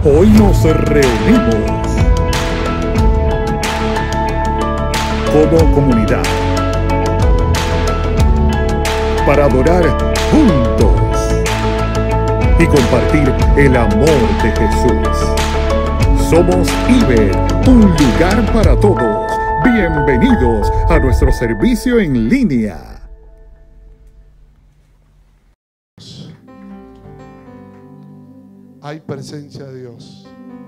Hoy nos reunimos como comunidad para adorar juntos y compartir el amor de Jesús. Somos IBET, un lugar para todos. Bienvenidos a nuestro servicio en línea. Hay presencia de Dios.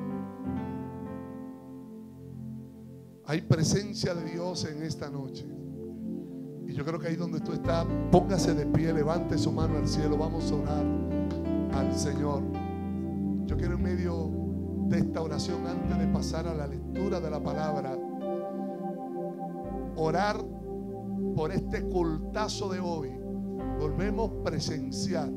Hay presencia de Dios en esta noche. Y yo creo que ahí donde tú estás, póngase de pie, levante su mano al cielo. Vamos a orar al Señor. Yo quiero en medio de esta oración, antes de pasar a la lectura de la palabra, orar por este cultazo de hoy. Volvemos presencial.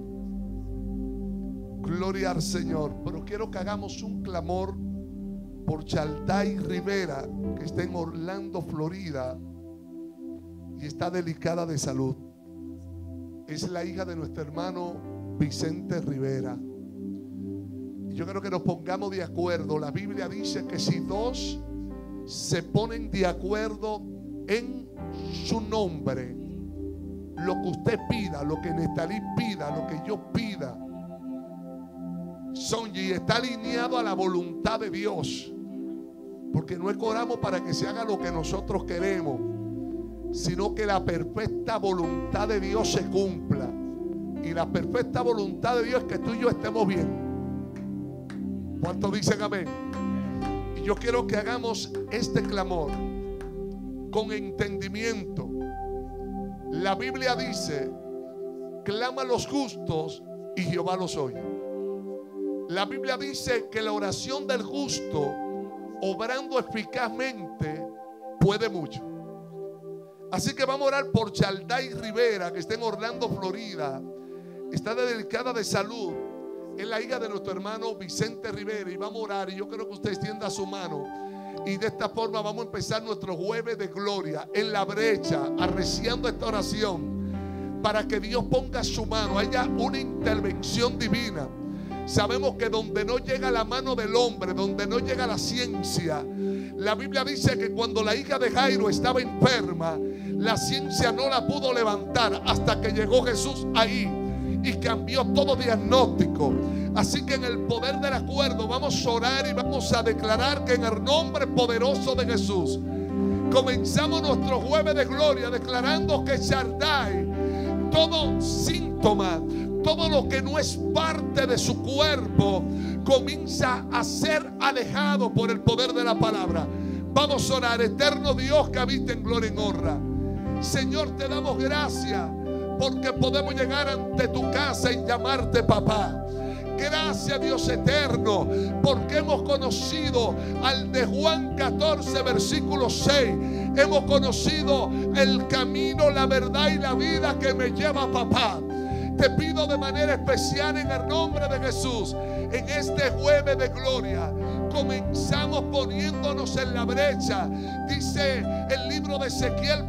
Gloria al Señor. Pero quiero que hagamos un clamor por Chalday Rivera, que está en Orlando, Florida, y está delicada de salud. Es la hija de nuestro hermano Vicente Rivera. Y yo creo que nos pongamos de acuerdo. La Biblia dice que si dos se ponen de acuerdo en su nombre, lo que usted pida, lo que Nestalí pida, lo que yo pida, y está alineado a la voluntad de Dios, porque no es que oramos para que se haga lo que nosotros queremos, sino que la perfecta voluntad de Dios se cumpla. Y la perfecta voluntad de Dios es que tú y yo estemos bien. ¿Cuántos dicen amén? Y yo quiero que hagamos este clamor con entendimiento. La Biblia dice: clama a los justos y Jehová los oye. La Biblia dice que la oración del justo, obrando eficazmente, puede mucho. Así que vamos a orar por Chalday Rivera, que está en Orlando, Florida. Está delicada de salud. Es la hija de nuestro hermano Vicente Rivera. Y vamos a orar, y yo creo que usted extienda su mano. Y de esta forma vamos a empezar nuestro jueves de gloria en la brecha, arreciando esta oración, para que Dios ponga su mano, haya una intervención divina. Sabemos que donde no llega la mano del hombre, donde no llega la ciencia, la Biblia dice que cuando la hija de Jairo estaba enferma, la ciencia no la pudo levantar hasta que llegó Jesús ahí y cambió todo diagnóstico. Así que en el poder del acuerdo vamos a orar y vamos a declarar que en el nombre poderoso de Jesús comenzamos nuestro jueves de gloria declarando que Chalday, todo síntoma, todo lo que no es parte de su cuerpo, comienza a ser alejado por el poder de la palabra. Vamos a orar. Eterno Dios que habita en gloria y en honra, Señor, te damos gracias porque podemos llegar ante tu casa y llamarte papá. Gracias, Dios eterno, porque hemos conocido al de Juan 14 versículo 6. Hemos conocido el camino, la verdad y la vida que me lleva a papá. Te pido de manera especial en el nombre de Jesús, en este jueves de gloria, comenzamos poniéndonos en la brecha. Dice el libro de Ezequiel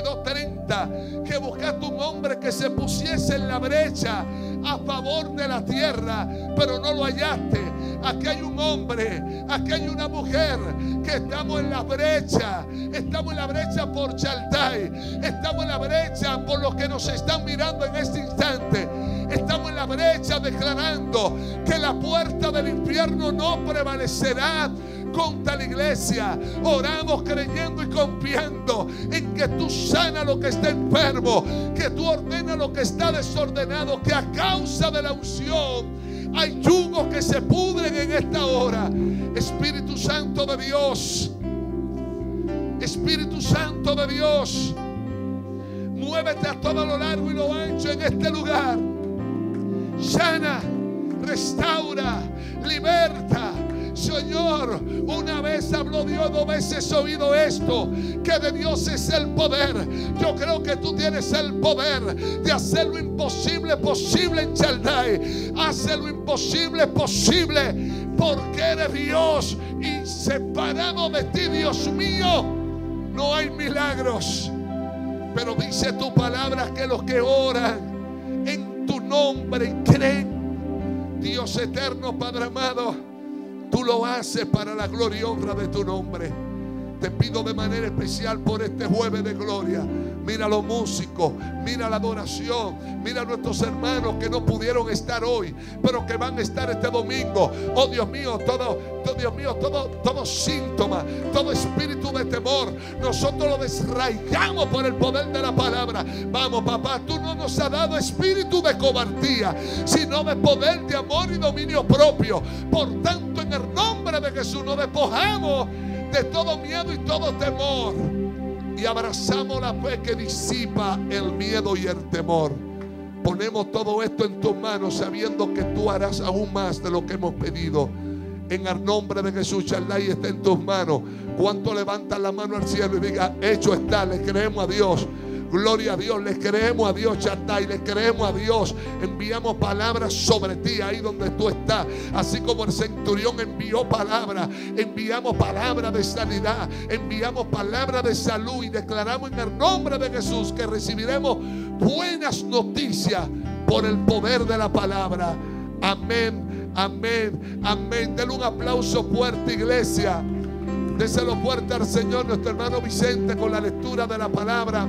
22:30 que buscaste un hombre que se pusiese en la brecha a favor de la tierra, pero no lo hallaste. Aquí hay un hombre, aquí hay una mujer que estamos en la brecha. Estamos en la brecha por Chalday. Estamos en la brecha por los que nos están mirando en este instante. Estamos en la brecha declarando que la puerta del infierno no prevalecerá contra la iglesia. Oramos creyendo y confiando en que tú sanas lo que está enfermo, que tú ordenas lo que está desordenado, que a causa de la unción hay yugos que se pudren en esta hora. Espíritu Santo de Dios, Espíritu Santo de Dios, muévete a todo lo largo y lo ancho en este lugar. Sana, restaura, liberta. Señor, una vez habló Dios, 2 veces he oído esto, que de Dios es el poder. Yo creo que tú tienes el poder de hacer lo imposible posible en Chalday. Hace lo imposible posible, porque eres Dios y separado de ti, Dios mío, no hay milagros. Pero dice tu palabra que los que oran en tu nombre y creen, Dios eterno, Padre amado, lo haces para la gloria y honra de tu nombre. Te pido de manera especial por este jueves de gloria. Mira a los músicos, mira la adoración, mira a nuestros hermanos que no pudieron estar hoy, pero que van a estar este domingo. Oh Dios mío, todo síntoma, todo espíritu de temor, nosotros lo desarraigamos por el poder de la palabra. Vamos, papá, tú no nos has dado espíritu de cobardía, sino de poder, de amor y dominio propio. Por tanto, en el nombre de Jesús nos despojamos de todo miedo y todo temor y abrazamos la fe que disipa el miedo y el temor. Ponemos todo esto en tus manos, sabiendo que tú harás aún más de lo que hemos pedido. En el nombre de Jesús, Shaddai está en tus manos. ¿Cuánto levantan la mano al cielo y diga: hecho está? Le creemos a Dios. Gloria a Dios, le creemos a Dios, Shaddai, le creemos a Dios. Enviamos palabras sobre ti ahí donde tú estás. Así como el centurión envió palabras, enviamos palabras de sanidad, enviamos palabras de salud y declaramos en el nombre de Jesús que recibiremos buenas noticias por el poder de la palabra. Amén, amén, amén. Denle un aplauso fuerte, iglesia. Déselo fuerte al Señor, nuestro hermano Vicente, con la lectura de la palabra.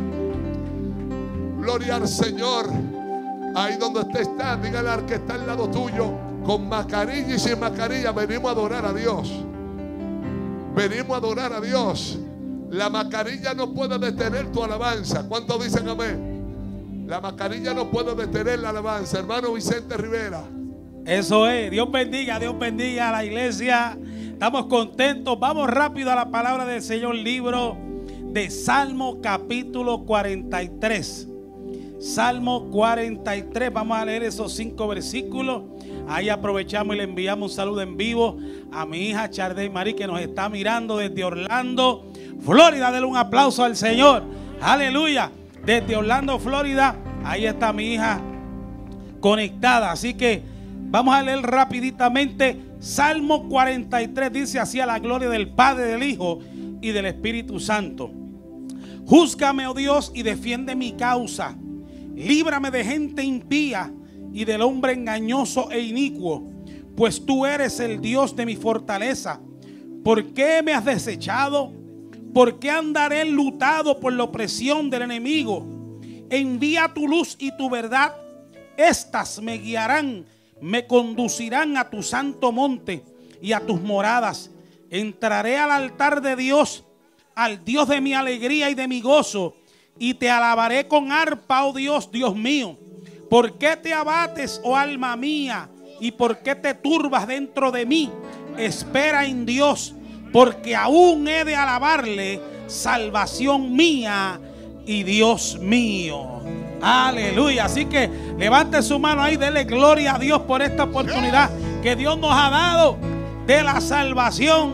Gloria al Señor. Ahí donde usted está, dígale al que está al lado tuyo, con mascarilla y sin mascarilla, venimos a adorar a Dios. Venimos a adorar a Dios. La mascarilla no puede detener tu alabanza. ¿Cuántos dicen amén? La mascarilla no puede detener la alabanza. Hermano Vicente Rivera. Eso es. Dios bendiga a la iglesia. Estamos contentos. Vamos rápido a la palabra del Señor. Libro de Salmo capítulo 43. Salmo 43, vamos a leer esos 5 versículos. Ahí aprovechamos y le enviamos un saludo en vivo a mi hija Chardey Marie, que nos está mirando desde Orlando, Florida. Denle un aplauso al Señor. Aleluya. Desde Orlando, Florida, ahí está mi hija conectada. Así que vamos a leer rapiditamente. Salmo 43 dice así: a la gloria del Padre, del Hijo y del Espíritu Santo. Júzgame, oh Dios, y defiende mi causa. Líbrame de gente impía y del hombre engañoso e inicuo, pues tú eres el Dios de mi fortaleza. ¿Por qué me has desechado? ¿Por qué andaré enlutado por la opresión del enemigo? Envía tu luz y tu verdad, estas me guiarán, me conducirán a tu santo monte y a tus moradas. Entraré al altar de Dios, al Dios de mi alegría y de mi gozo, y te alabaré con arpa, oh Dios, Dios mío. ¿Por qué te abates, oh alma mía? ¿Y por qué te turbas dentro de mí? Espera en Dios, porque aún he de alabarle, salvación mía y Dios mío. Aleluya. Así que levante su mano ahí, dele gloria a Dios por esta oportunidad que Dios nos ha dado de la salvación.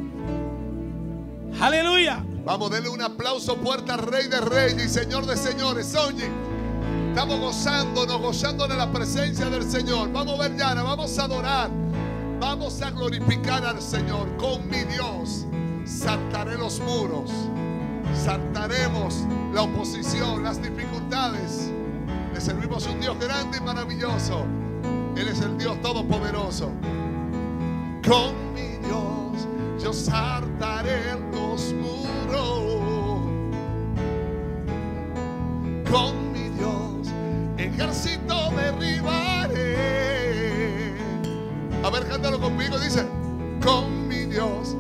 Aleluya. Vamos, denle un aplauso fuerte al Rey de Reyes y Señor de Señores. Oye, estamos gozando de la presencia del Señor. Vamos a ver ya, vamos a adorar, vamos a glorificar al Señor. Con mi Dios saltaré los muros, saltaremos la oposición, las dificultades. Le servimos un Dios grande y maravilloso. Él es el Dios todopoderoso. Con mi Dios yo saltaré los muros. Con mi Dios ejército derribaré. A ver, cántalo conmigo, dice: con mi Dios.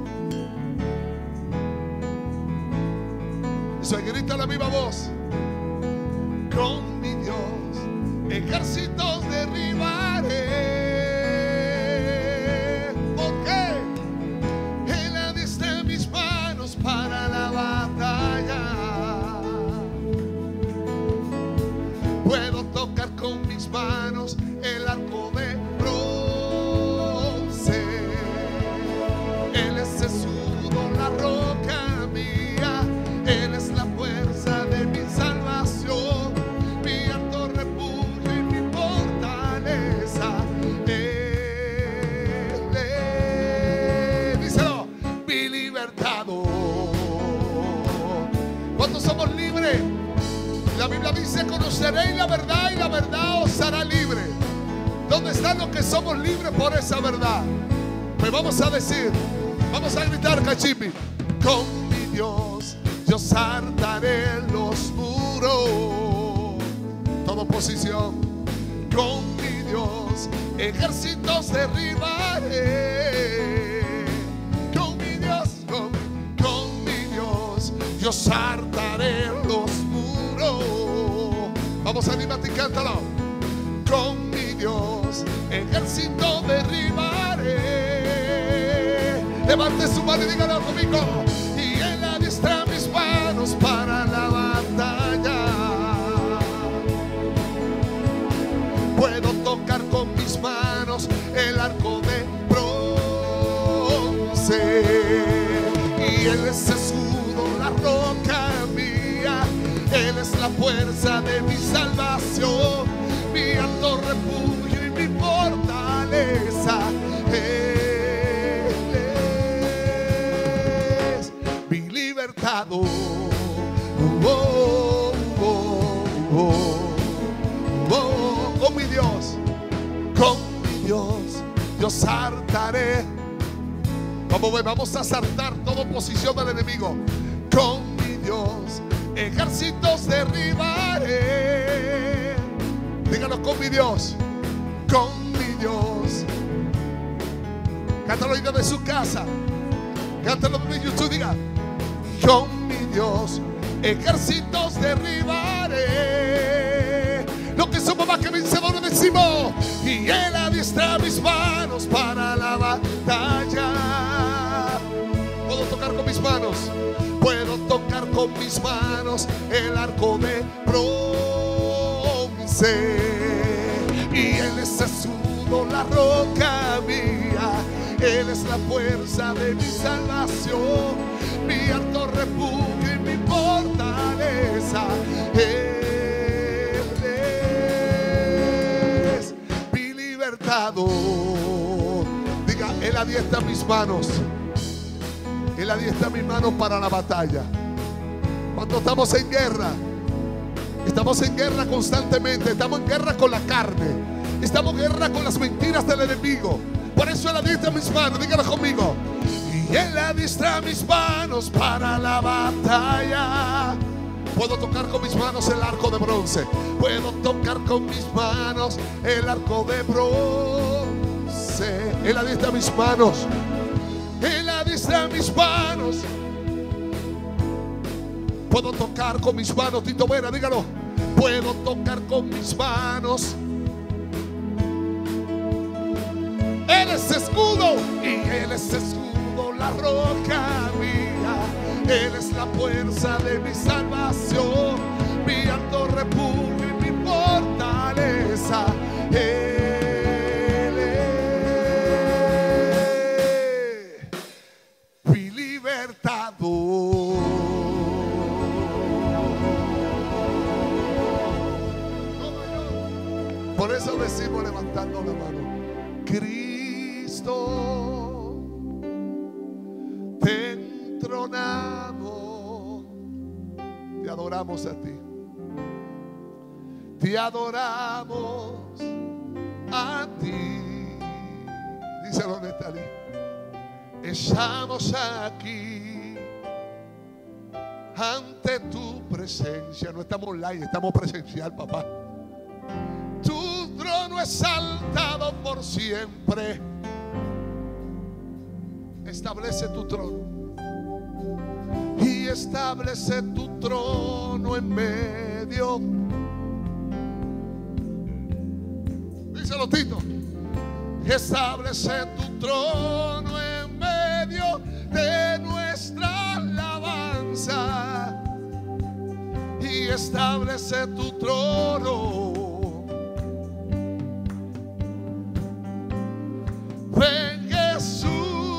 Eso, grita la viva voz. Con mi Dios ejércitos derribaré. Para la batalla puedo tocar con mis manos el arco de bronce. Él es escudo, la roca mía. Él es la fuerza de mi salvación, mi alto refugio y mi fortaleza. Él es, díselo, mi libertador. ¿Cuántos somos libres? La Biblia dice: conoceréis la verdad y la verdad os hará libre. ¿Dónde están los que somos libres por esa verdad? Pues vamos a decir, vamos a gritar, Cachipi. Con mi Dios yo saltaré los muros. Toda oposición. Con mi Dios ejércitos derribaré. Con mi Dios, con mi Dios yo saltaré los muros. Vamos a animarte y cántalo. Con mi Dios ejército derribaré. Levante su mano y dígalo conmigo. Y Él adiestra mis manos para la batalla. Puedo tocar con mis manos el arco de bronce. Y Él es escudo, la roca mía. Él es la fuerza de mi salvación, mi alto refugio y mi fortaleza. Él es mi libertador. Con mi Dios yo saltaré. Vamos a saltar toda oposición del enemigo. Con mi Dios ejércitos derribaré. Díganos, con mi Dios, con mi Dios. Cántalo de su casa, cántalo de YouTube, diga. Con mi Dios ejércitos derribaré. Lo que somos más que vencedores decimos. Y Él adiestra mis manos para la batalla. Puedo tocar con mis manos, puedo tocar con mis manos el arco de bronce. Y Él es escudo, la roca mía. Él es la fuerza de mi salvación, mi alto refugio y mi fortaleza. Él es mi libertador. Diga, Él adiestra mis manos. Él adiestra mis manos para la batalla. Cuando estamos en guerra constantemente. Estamos en guerra con la carne. Estamos en guerra con las mentiras del enemigo. Por eso Él adiestra mis manos. Dígalo conmigo. Y Él adiestra mis manos para la batalla. Puedo tocar con mis manos el arco de bronce. Puedo tocar con mis manos el arco de bronce. Él adiestra mis manos. Él adiestra mis manos. Puedo tocar con mis manos, Tito Vera, dígalo. Puedo tocar con mis manos. Él es escudo y Él es escudo, la roca mía. Él es la fuerza de mi salvación, mi alto refugio y mi fortaleza. Él es mi libertador. Por eso decimos levantando la mano: Cristo, te entronamos, te adoramos a ti, te adoramos a ti. Díselo, Natalie. Estamos aquí ante tu presencia. No estamos online, estamos presencial, papá. Tu trono es exaltado por siempre. Establece tu trono y establece tu trono en medio. Díselo, Tito. Establece tu trono en medio de nuestra alabanza y establece tu trono. Ven, Jesús.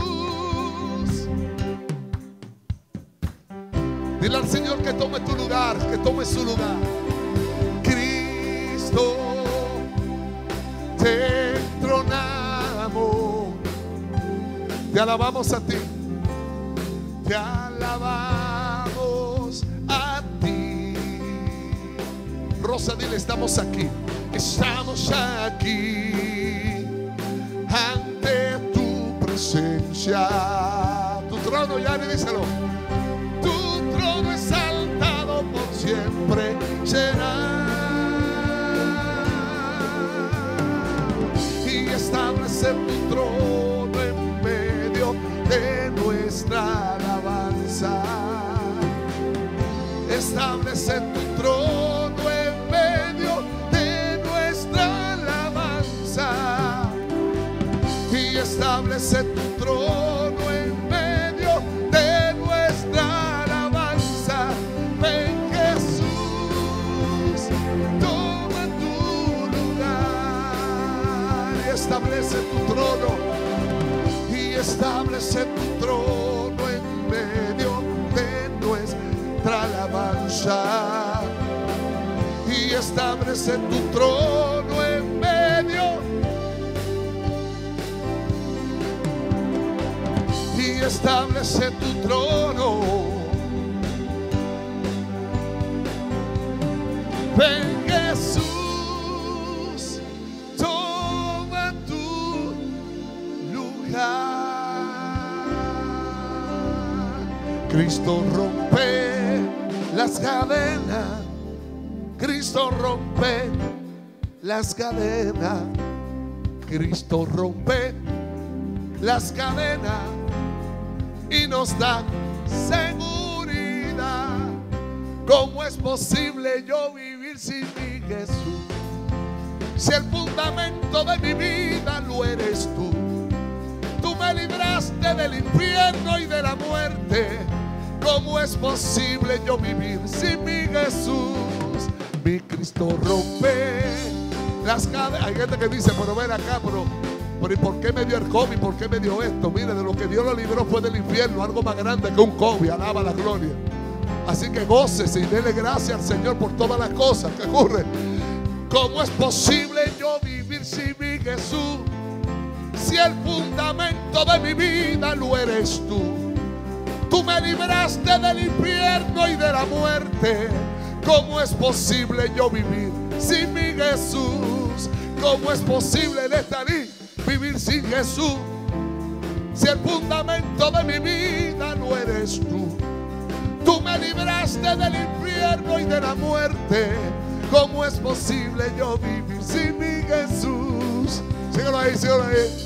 Dile al Señor que tome tu lugar, que tome su lugar. Cristo, te entronamos, te alabamos a ti, te alabamos a ti. Rosa, dile: estamos aquí, estamos aquí ante tu presencia. alabanza. Tu trono, Yanni, díselo. Tu trono exaltado por siempre será. Y establece tu trono en medio de nuestra alabanza. Establece tu trono en medio de nuestra alabanza. Y establece tu trono en medio de nuestra alabanza. Ven, Jesús, toma tu lugar. Y establece tu trono. Y establece tu trono en medio de nuestra alabanza. Y establece tu trono en medio. Y establece tu trono. Ven, Jesús, toma tu lugar. Cristo rompe las cadenas. Cristo rompe las cadenas. Cristo rompe las cadenas y nos da seguridad. ¿Cómo es posible yo vivir sin mi Jesús? Si el fundamento de mi vida lo eres tú. Tú me libraste del infierno y de la muerte. ¿Cómo es posible yo vivir sin mi Jesús? Mi Cristo rompe las cadenas. Hay gente que dice, pero ven acá, pero ¿y por qué me dio el COVID? ¿Por qué me dio esto? Mire, de lo que Dios lo libró fue del infierno, algo más grande que un COVID. Alaba la gloria. Así que gócese y dele gracias al Señor por todas las cosas que ocurren. ¿Cómo es posible yo vivir sin mi Jesús? Si el fundamento de mi vida lo eres tú. Tú me libraste del infierno y de la muerte. ¿Cómo es posible yo vivir sin mi Jesús? ¿Cómo es posible en esta vida vivir sin Jesús? Si el fundamento de mi vida no eres tú. Tú me libraste del infierno y de la muerte. ¿Cómo es posible yo vivir sin mi Jesús? Síguelo ahí, síguelo ahí.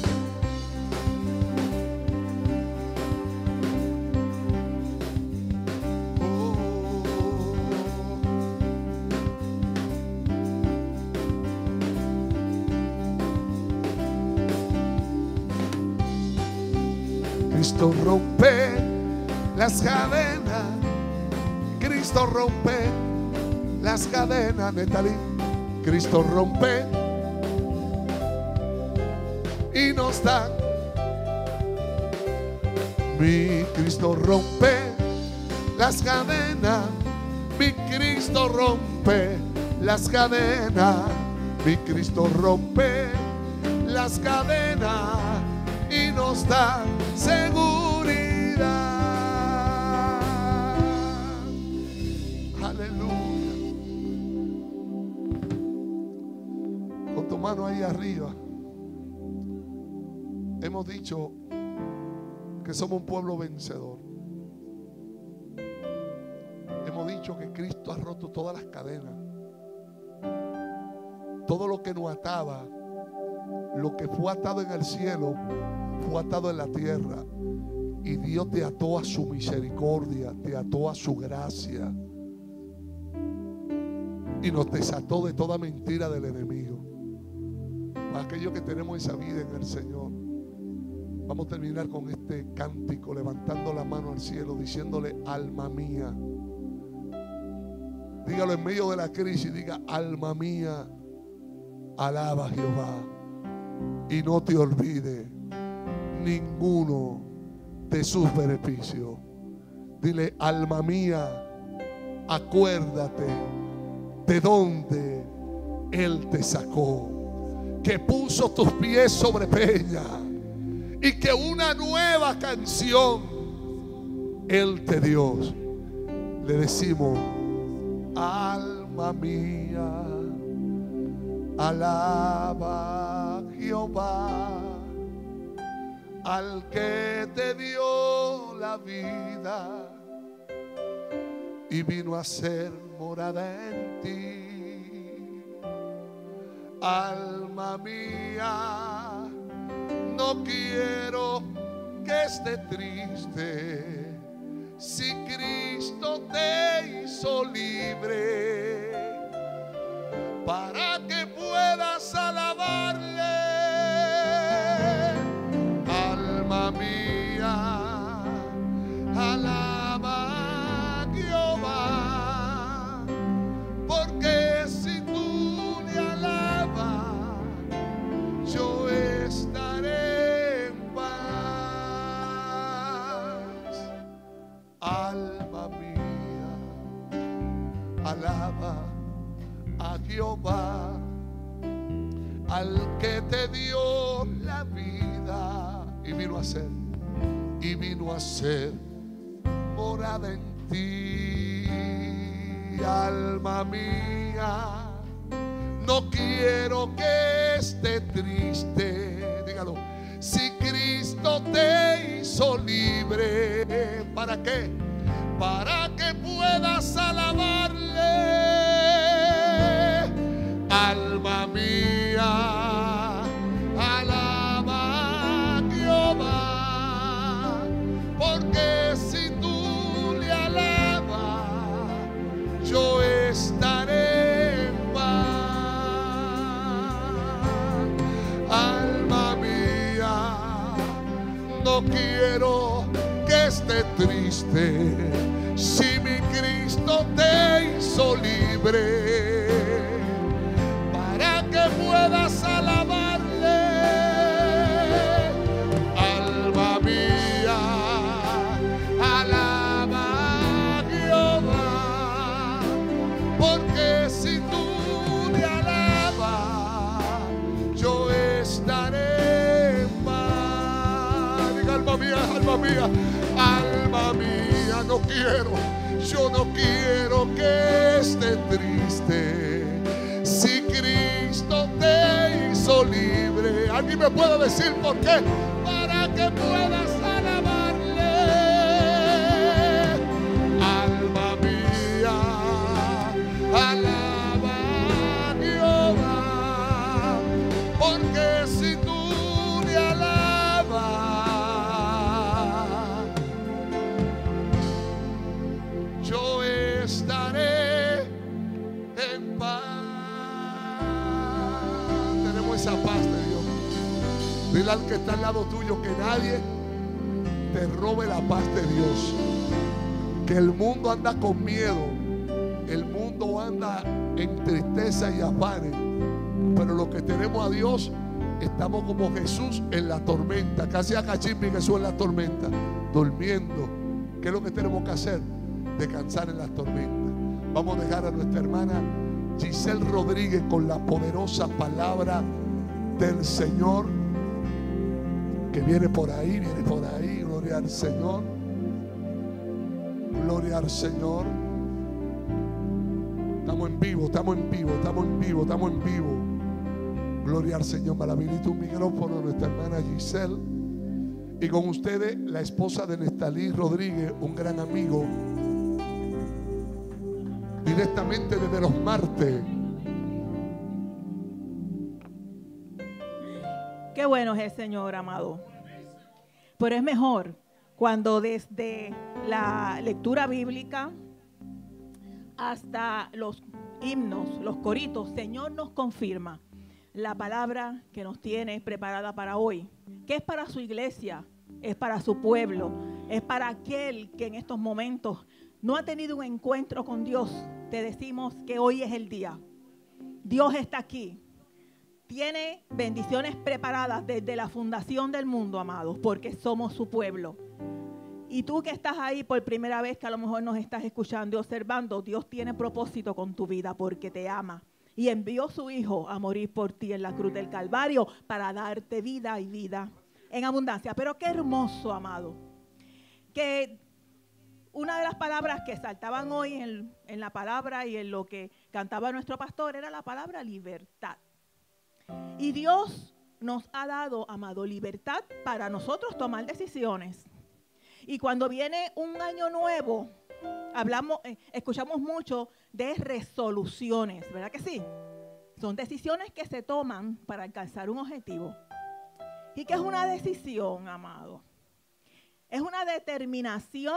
Cristo rompe las cadenas. Cristo rompe las cadenas, Netalí. Cristo rompe y nos da. Mi Cristo rompe las cadenas. Mi Cristo rompe las cadenas. Mi Cristo rompe las cadenas y nos da seguridad. Aleluya. Con tu mano ahí arriba. Hemos dicho que somos un pueblo vencedor. Hemos dicho que Cristo ha roto todas las cadenas. Todo lo que nos ataba, lo que fue atado en el cielo, fue atado en la tierra. Y Dios te ató a su misericordia, te ató a su gracia. Y nos desató de toda mentira del enemigo. Para aquellos que tenemos esa vida en el Señor, vamos a terminar con este cántico, levantando la mano al cielo, diciéndole: alma mía. Dígalo en medio de la crisis, diga: alma mía, alaba a Jehová. Y no te olvides ninguno de sus beneficios. Dile: alma mía, acuérdate de dónde Él te sacó, que puso tus pies sobre peña y que una nueva canción Él te dio. Le decimos: alma mía, alaba a Jehová. al que te dio la vida y vino a ser morada en ti. Alma mía, no quiero que esté triste, si Cristo te hizo libre, para que puedas alabarle. Alma mía, alaba a Jehová, porque si tú le alabas, yo estaré en paz. Alma mía, alaba a Jehová, al que te dio la vida y vino a ser morada en ti. Alma mía, no quiero que esté triste, dígalo, si Cristo te hizo libre. ¿Para qué? Para que puedas alabarle. Alma mía, alaba a Jehová, porque si tú le alabas, yo estaré en paz. Alma mía, no quiero que esté triste, si mi Cristo te hizo libre, para que puedas alabarle. Alma mía, alaba a Jehová, porque si tú le alabas, yo estaré en paz. Diga, alma mía, alma mía, no quiero, yo no quiero que esté triste, si Cristo te hizo libre. ¿Alguien me puede decir por qué? Para que puedas alabarle. Alma mía, alaba a Jehová, porque si tú le alabas, yo estaré en paz. Tenemos esa paz de Dios. Dile al que está al lado tuyo que nadie te robe la paz de Dios. Que el mundo anda con miedo, el mundo anda en tristeza y afanes, pero los que tenemos a Dios estamos como Jesús en la tormenta. Casi a Cachimbi Jesús en la tormenta, durmiendo. ¿Qué es lo que tenemos que hacer? Descansar en las tormentas. Vamos a dejar a nuestra hermana Giselle Rodríguez con la poderosa palabra del Señor, que viene por ahí, gloria al Señor, gloria al Señor. Estamos en vivo, gloria al Señor. Me habilita un micrófono nuestra hermana Giselle, y con ustedes la esposa de Nestalí Rodríguez, un gran amigo, directamente desde los martes. Qué bueno es el Señor, amado. Pero es mejor cuando desde la lectura bíblica hasta los himnos, los coritos, Señor nos confirma la palabra que nos tiene preparada para hoy, que es para su iglesia, es para su pueblo, es para aquel que en estos momentos no ha tenido un encuentro con Dios. Te decimos que hoy es el día. Dios está aquí. Tiene bendiciones preparadas desde la fundación del mundo, amados, porque somos su pueblo. Y tú que estás ahí por primera vez, que a lo mejor nos estás escuchando y observando, Dios tiene propósito con tu vida porque te ama. Y envió a su Hijo a morir por ti en la cruz del Calvario para darte vida y vida en abundancia. Pero qué hermoso, amado, que una de las palabras que saltaban hoy en la palabra y en lo que cantaba nuestro pastor era la palabra libertad. Y Dios nos ha dado, amado, libertad para nosotros tomar decisiones. Y cuando viene un año nuevo, escuchamos mucho de resoluciones, ¿verdad que sí? Son decisiones que se toman para alcanzar un objetivo. ¿Y qué es una decisión, amado? Es una determinación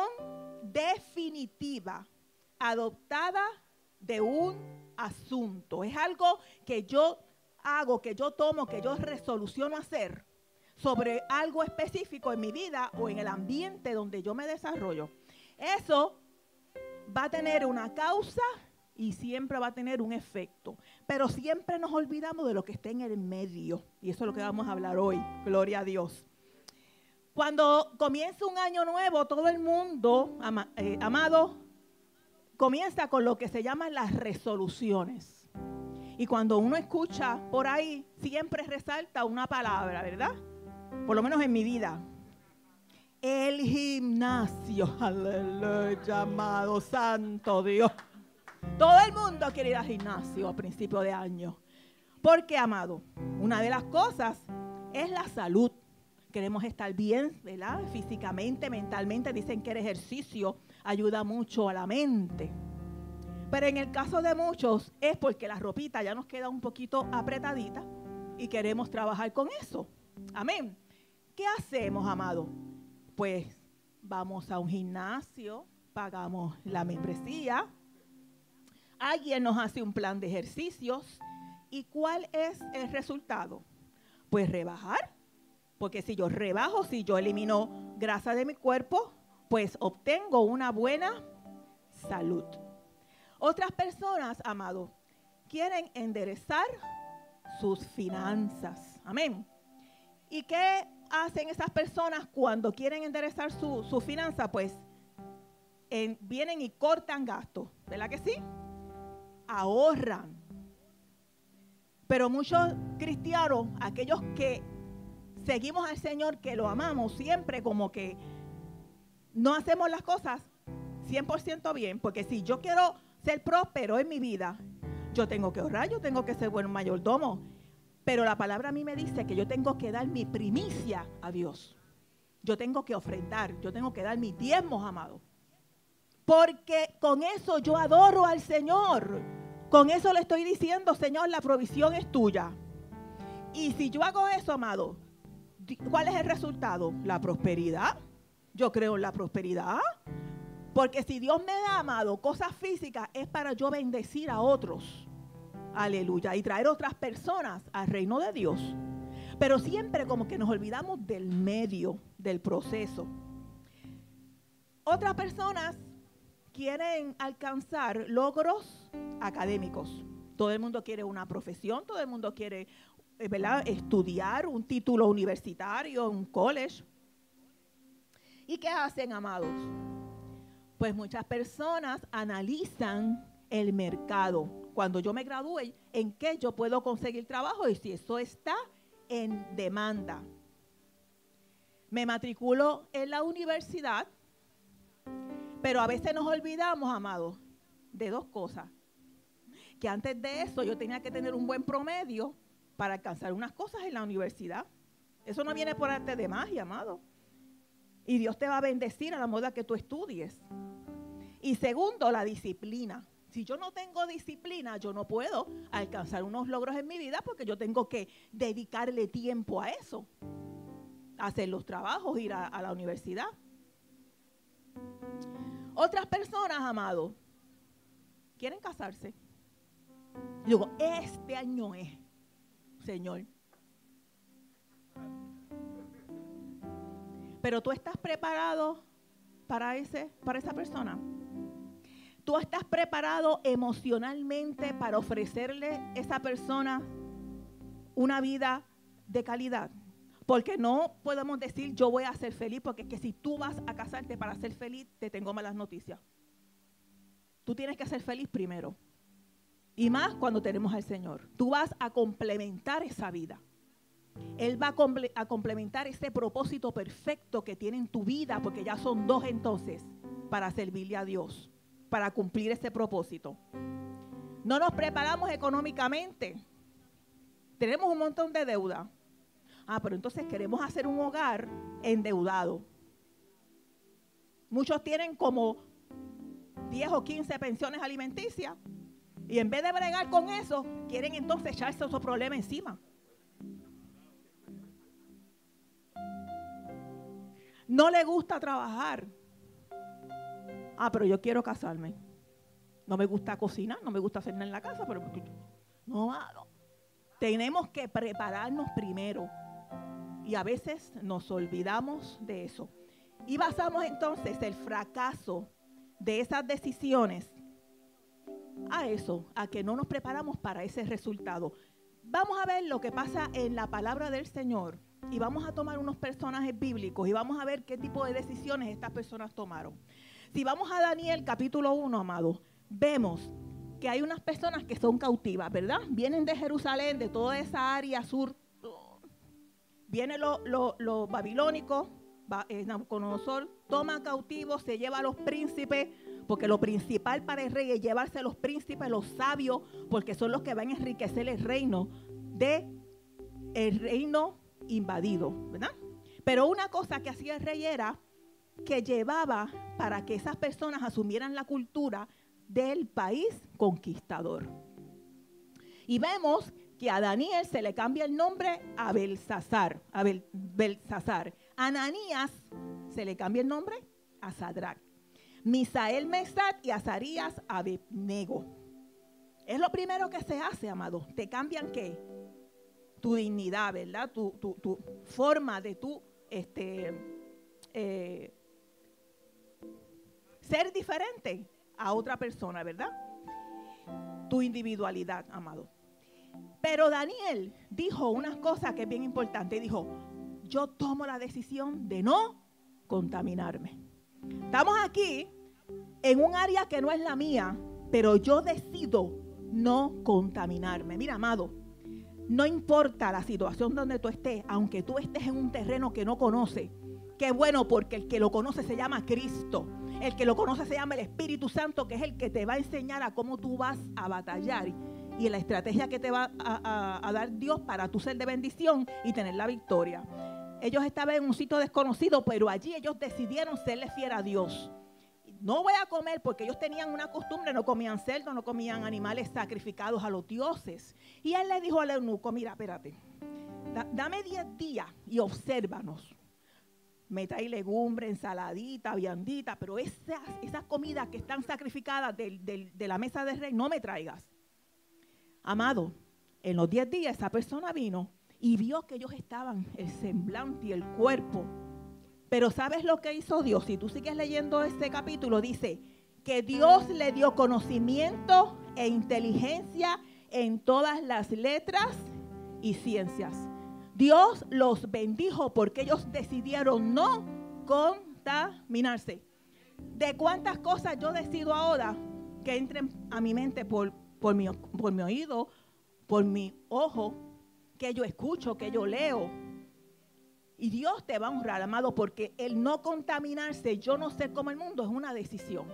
definitiva, adoptada de un asunto. Es algo que yo hago, que yo tomo, que yo resoluciono hacer sobre algo específico en mi vida o en el ambiente donde yo me desarrollo. Eso va a tener una causa y siempre va a tener un efecto. Pero siempre nos olvidamos de lo que está en el medio. Y eso es lo que vamos a hablar hoy. Gloria a Dios. Cuando comienza un año nuevo, todo el mundo, amado, comienza con lo que se llaman las resoluciones. Y cuando uno escucha por ahí, siempre resalta una palabra, ¿verdad? Por lo menos en mi vida. El gimnasio. Aleluya, amado santo Dios. Todo el mundo quiere ir al gimnasio a principio de año. Porque, amado, una de las cosas es la salud. Queremos estar bien, ¿verdad? Físicamente, mentalmente. Dicen que el ejercicio ayuda mucho a la mente. Pero en el caso de muchos es porque la ropita ya nos queda un poquito apretadita y queremos trabajar con eso. Amén. ¿Qué hacemos, amado? Pues vamos a un gimnasio, pagamos la membresía, alguien nos hace un plan de ejercicios. ¿Y cuál es el resultado? Pues rebajar, porque si yo rebajo, si yo elimino grasa de mi cuerpo, pues obtengo una buena salud. Otras personas, amado, quieren enderezar sus finanzas. Amén. ¿Y qué hacen esas personas cuando quieren enderezar su finanza? Pues vienen y cortan gastos, ¿verdad que sí? Ahorran. Pero muchos cristianos, aquellos que seguimos al Señor, que lo amamos, siempre como que no hacemos las cosas 100% bien, porque si yo quiero ser próspero en mi vida, yo tengo que ahorrar, yo tengo que ser buen mayordomo. Pero la palabra a mí me dice que yo tengo que dar mi primicia a Dios. Yo tengo que ofrendar, yo tengo que dar mis diezmos, amado. Porque con eso yo adoro al Señor. Con eso le estoy diciendo, Señor, la provisión es tuya. Y si yo hago eso, amado, ¿cuál es el resultado? La prosperidad. Yo creo en la prosperidad. Porque si Dios me da, amado, cosas físicas, es para yo bendecir a otros. Aleluya. Y traer otras personas al reino de Dios. Pero siempre como que nos olvidamos del medio, del proceso. Otras personas quieren alcanzar logros académicos. Todo el mundo quiere una profesión, todo el mundo quiere, ¿verdad?, estudiar un título universitario, un college. ¿Y qué hacen, amados? Pues muchas personas analizan el mercado. Cuando yo me gradúe, ¿en qué yo puedo conseguir trabajo? Y si eso está en demanda. Me matriculo en la universidad, pero a veces nos olvidamos, amados, de dos cosas. Que antes de eso yo tenía que tener un buen promedio para alcanzar unas cosas en la universidad. Eso no viene por arte de magia, amado. Y Dios te va a bendecir a la moda que tú estudies. Y segundo, la disciplina. Si yo no tengo disciplina, yo no puedo alcanzar unos logros en mi vida porque yo tengo que dedicarle tiempo a eso. Hacer los trabajos, ir a la universidad. Otras personas, amados, quieren casarse. Y digo, este año es, Señor. Pero tú estás preparado para esa persona. Tú estás preparado emocionalmente para ofrecerle a esa persona una vida de calidad. Porque no podemos decir yo voy a ser feliz, porque es que si tú vas a casarte para ser feliz, te tengo malas noticias. Tú tienes que ser feliz primero. Y más cuando tenemos al Señor. Tú vas a complementar esa vida. Él va a complementar ese propósito perfecto que tiene en tu vida, porque ya son dos entonces para servirle a Dios, para cumplir ese propósito. No nos preparamos económicamente. Tenemos un montón de deuda. pero entonces queremos hacer un hogar endeudado. Muchos tienen como 10 o 15 pensiones alimenticias y en vez de bregar con eso, quieren entonces echarse otro problema encima. No le gusta trabajar. Pero yo quiero casarme. No me gusta cocinar, no me gusta hacer nada en la casa, pero no. Tenemos que prepararnos primero. Y a veces nos olvidamos de eso. Y basamos entonces el fracaso de esas decisiones a eso, a que no nos preparamos para ese resultado. Vamos a ver lo que pasa en la palabra del Señor. Y vamos a tomar unos personajes bíblicos y vamos a ver qué tipo de decisiones estas personas tomaron. Si vamos a Daniel capítulo 1, amados, vemos que hay unas personas que son cautivas, ¿verdad? Vienen de Jerusalén, de toda esa área sur. Vienen los babilónicos, Nabucodonosor toma cautivos, se lleva a los príncipes, porque lo principal para el rey es llevarse a los príncipes, los sabios, porque son los que van a enriquecer el reino invadido, ¿verdad? Pero una cosa que hacía el rey era que llevaba para que esas personas asumieran la cultura del país conquistador. Y vemos que a Daniel se le cambia el nombre a Belsasar. A Ananías se le cambia el nombre a Sadrach. Misael, Mesac y Azarías a Abednego. Es lo primero que se hace, amado. Te cambian ¿qué? Tu dignidad, ¿verdad? Tu forma de ser diferente a otra persona, ¿verdad? Tu individualidad, amado. Pero Daniel dijo unas cosas que es bien importante. Dijo, yo tomo la decisión de no contaminarme. Estamos aquí en un área que no es la mía, pero yo decido no contaminarme. Mira, amado, no importa la situación donde tú estés, aunque tú estés en un terreno que no conoces, qué bueno, porque el que lo conoce se llama Cristo. El que lo conoce se llama el Espíritu Santo, que es el que te va a enseñar a cómo tú vas a batallar y la estrategia que te va a dar Dios para tú ser de bendición y tener la victoria. Ellos estaban en un sitio desconocido, pero allí ellos decidieron serle fiel a Dios. No voy a comer, porque ellos tenían una costumbre, no comían cerdo, no comían animales sacrificados a los dioses. Y él le dijo al eunuco, mira, espérate, dame 10 días y obsérvanos. Me trae legumbre, ensaladita, viandita, pero esas comidas que están sacrificadas de la mesa del rey, no me traigas. Amado, en los 10 días esa persona vino y vio que ellos estaban, el semblante y el cuerpo. Pero ¿sabes lo que hizo Dios? Si tú sigues leyendo este capítulo, dice que Dios le dio conocimiento e inteligencia en todas las letras y ciencias. Dios los bendijo porque ellos decidieron no contaminarse. ¿De cuántas cosas yo decido ahora que entren a mi mente por mi oído, por mi ojo, que yo escucho, que yo leo? Y Dios te va a honrar, amado, porque el no contaminarse, yo no ser como el mundo, es una decisión.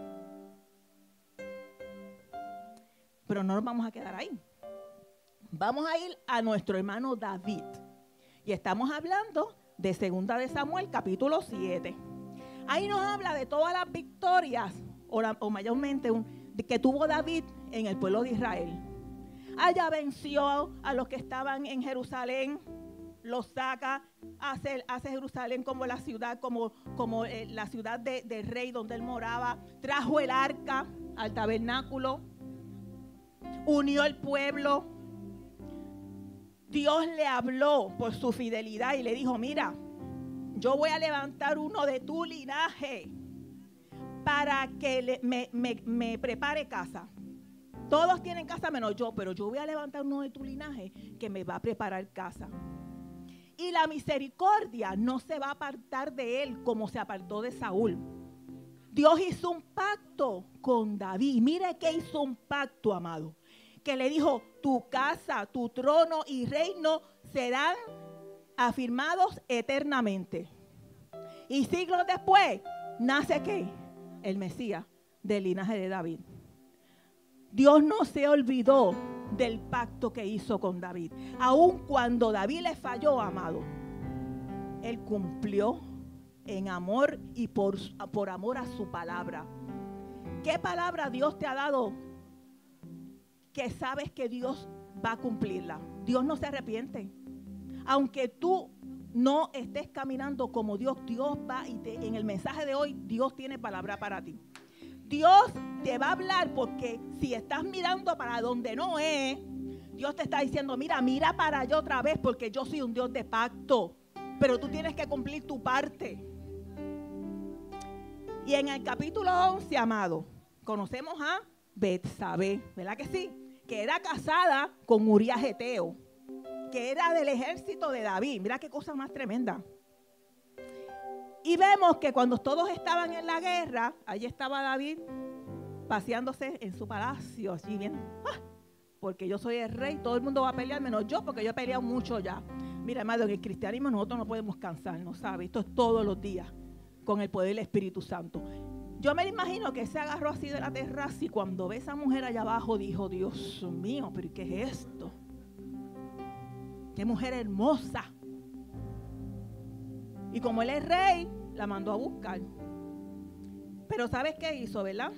Pero no nos vamos a quedar ahí. Vamos a ir a nuestro hermano David. Y estamos hablando de 2 de Samuel, capítulo 7. Ahí nos habla de todas las victorias, o mayormente, que tuvo David en el pueblo de Israel. Allá venció a los que estaban en Jerusalén, los saca, hace Jerusalén como la ciudad, como la ciudad del rey donde él moraba. Trajo el arca al tabernáculo, unió el pueblo. Dios le habló por su fidelidad y le dijo, mira, yo voy a levantar uno de tu linaje para que me prepare casa. Todos tienen casa menos yo, pero yo voy a levantar uno de tu linaje que me va a preparar casa. Y la misericordia no se va a apartar de él como se apartó de Saúl. Dios hizo un pacto con David. Mire que hizo un pacto, amado. Que le dijo, tu casa, tu trono y reino serán afirmados eternamente. Y siglos después, nace ¿qué? El Mesías del linaje de David. Dios no se olvidó del pacto que hizo con David. Aun cuando David le falló, amado, él cumplió en amor y por amor a su palabra. ¿Qué palabra Dios te ha dado que sabes que Dios va a cumplirla? Dios no se arrepiente. Aunque tú no estés caminando como Dios va y en el mensaje de hoy, Dios tiene palabra para ti. Dios te va a hablar porque si estás mirando para donde no es, Dios te está diciendo, mira para allá otra vez porque yo soy un Dios de pacto. Pero tú tienes que cumplir tu parte. Y en el capítulo 11, amado, conocemos a Betsabé, ¿verdad que sí? Que era casada con Urías Eteo, que era del ejército de David. Mira qué cosa más tremenda. Y vemos que cuando todos estaban en la guerra, allí estaba David paseándose en su palacio, así bien, porque yo soy el rey, todo el mundo va a pelear menos yo, porque yo he peleado mucho ya. Mira, amado, en el cristianismo nosotros no podemos cansarnos, ¿sabes? Esto es todos los días, con el poder del Espíritu Santo. Yo me imagino que se agarró así de la terraza y cuando ve a esa mujer allá abajo dijo, Dios mío, ¿pero qué es esto? ¡Qué mujer hermosa! Y como él es rey, la mandó a buscar. Pero ¿sabes qué hizo, verdad?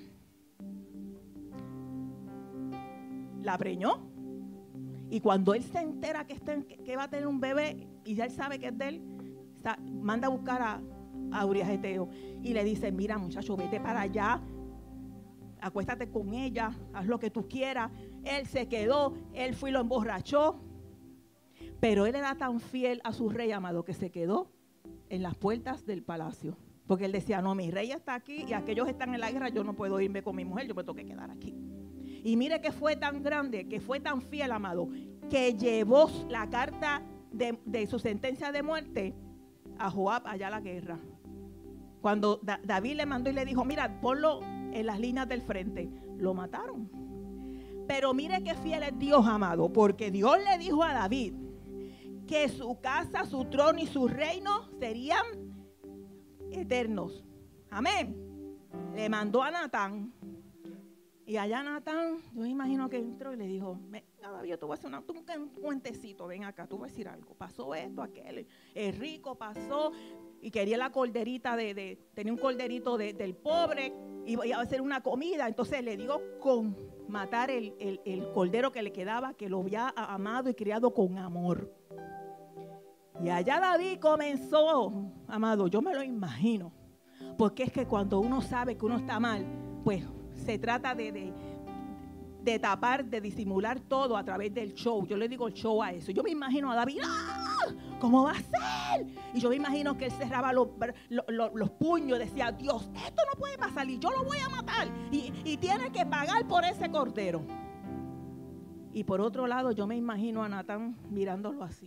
La preñó. Y cuando él se entera que va a tener un bebé y ya él sabe que es de él, manda a buscar a Urías Eteo y le dice, mira muchacho, vete para allá, acuéstate con ella, haz lo que tú quieras. Él se quedó, él fue y lo emborrachó. Pero él era tan fiel a su rey, amado, que se quedó en las puertas del palacio. Porque él decía, no, mi rey está aquí y aquellos están en la guerra, yo no puedo irme con mi mujer, yo me tengo que quedar aquí. Y mire que fue tan grande, que fue tan fiel, amado, que llevó la carta de su sentencia de muerte a Joab allá a la guerra. Cuando David le mandó y le dijo, mira, ponlo en las líneas del frente, lo mataron. Pero mire qué fiel es Dios, amado, porque Dios le dijo a David que su casa, su trono y su reino serían eternos. Amén. Le mandó a Natán. Y allá Natán, yo me imagino que entró y le dijo, David, yo te voy a hacer un cuentecito, ven acá, tú vas a decir algo. Pasó esto, aquel, el rico pasó y quería la corderita tenía un corderito del pobre, iba a hacer una comida. Entonces le digo con matar el cordero que le quedaba, que lo había amado y criado con amor. Y allá David comenzó, amado, yo me lo imagino, porque es que cuando uno sabe que uno está mal, pues se trata de tapar, de disimular todo a través del show. Yo le digo show a eso. Yo me imagino a David, ¿cómo va a ser? Y yo me imagino que él cerraba los puños, decía, Dios, esto no puede pasar y yo lo voy a matar. Y tiene que pagar por ese cordero. Y por otro lado, yo me imagino a Natán mirándolo así.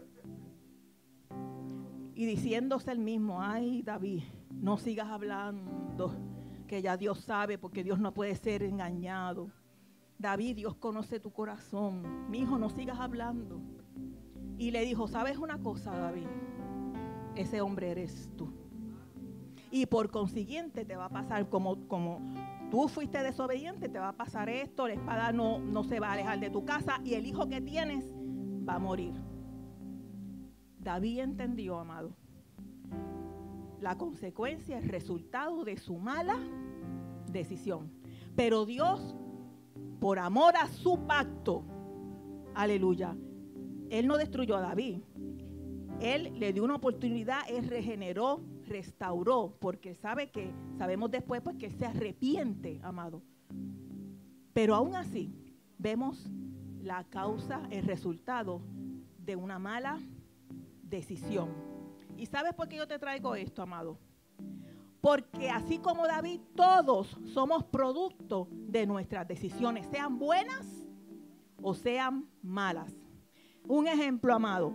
Y diciéndose el mismo, ay David, no sigas hablando, que ya Dios sabe, porque Dios no puede ser engañado. David, Dios conoce tu corazón. Mi hijo, no sigas hablando. Y le dijo, ¿sabes una cosa, David? Ese hombre eres tú. Y por consiguiente te va a pasar como tú fuiste desobediente, te va a pasar esto, la espada no se va a alejar de tu casa y el hijo que tienes va a morir. David entendió, amado, la consecuencia, el resultado de su mala decisión. Pero Dios, por amor a su pacto, aleluya, Él no destruyó a David. Él le dio una oportunidad, Él regeneró, restauró, porque sabemos después pues que Él se arrepiente, amado. Pero aún así, vemos la causa, el resultado de una mala decisión. ¿Y sabes por qué yo te traigo esto, amado? Porque así como David, todos somos producto de nuestras decisiones, sean buenas o sean malas. Un ejemplo, amado.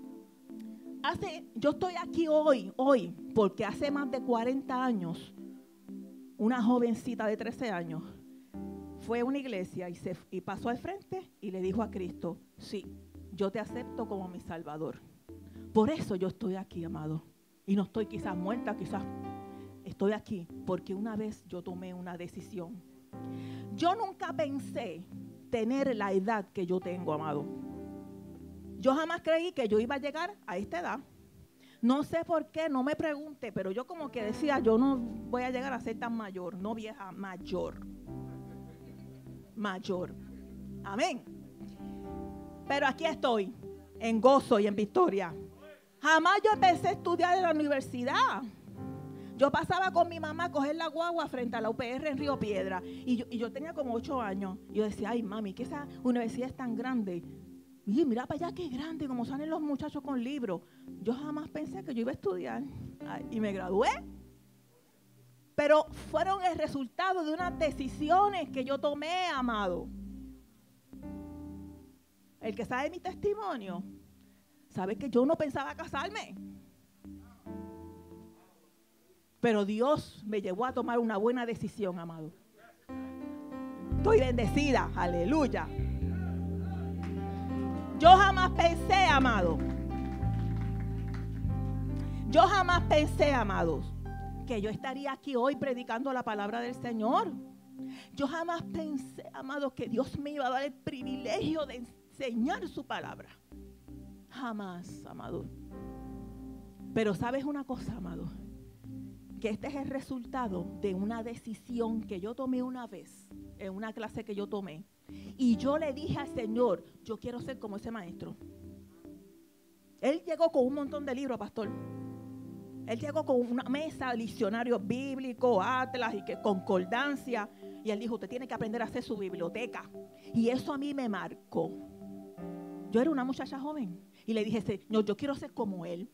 Yo estoy aquí hoy, porque hace más de 40 años, una jovencita de 13 años fue a una iglesia y pasó al frente y le dijo a Cristo, sí, yo te acepto como mi Salvador. Por eso yo estoy aquí, amado. Y no estoy quizás muerta, quizás estoy aquí porque una vez yo tomé una decisión. Yo nunca pensé tener la edad que yo tengo, amado. Yo jamás creí que yo iba a llegar a esta edad. No sé por qué, no me pregunte, pero yo como que decía, yo no voy a llegar a ser tan mayor, no vieja, mayor. Mayor. Amén. Pero aquí estoy, en gozo y en victoria. Jamás yo empecé a estudiar en la universidad. Yo pasaba con mi mamá a coger la guagua frente a la UPR en Río Piedra. Y yo tenía como 8 años. Y yo decía, ay mami, que esa universidad es tan grande. Y mira para allá qué grande, como salen los muchachos con libros. Yo jamás pensé que yo iba a estudiar. Y me gradué. Pero fueron el resultado de unas decisiones que yo tomé, amado. El que sabe mi testimonio, sabe que yo no pensaba casarme. Pero Dios me llevó a tomar una buena decisión, amado. Estoy bendecida, aleluya. Yo jamás pensé, amado. Yo jamás pensé, amados, que yo estaría aquí hoy predicando la palabra del Señor. Yo jamás pensé, amados, que Dios me iba a dar el privilegio de enseñar su palabra. Jamás, amado. Pero ¿sabes una cosa, amado? Que este es el resultado de una decisión que yo tomé una vez, en una clase que yo tomé. Y yo le dije al Señor, yo quiero ser como ese maestro. Él llegó con un montón de libros, pastor. Él llegó con una mesa de diccionarios bíblicos, atlas y concordancia. Y él dijo, usted tiene que aprender a hacer su biblioteca. Y eso a mí me marcó. Yo era una muchacha joven. Y le dije, Señor, yo quiero ser como él.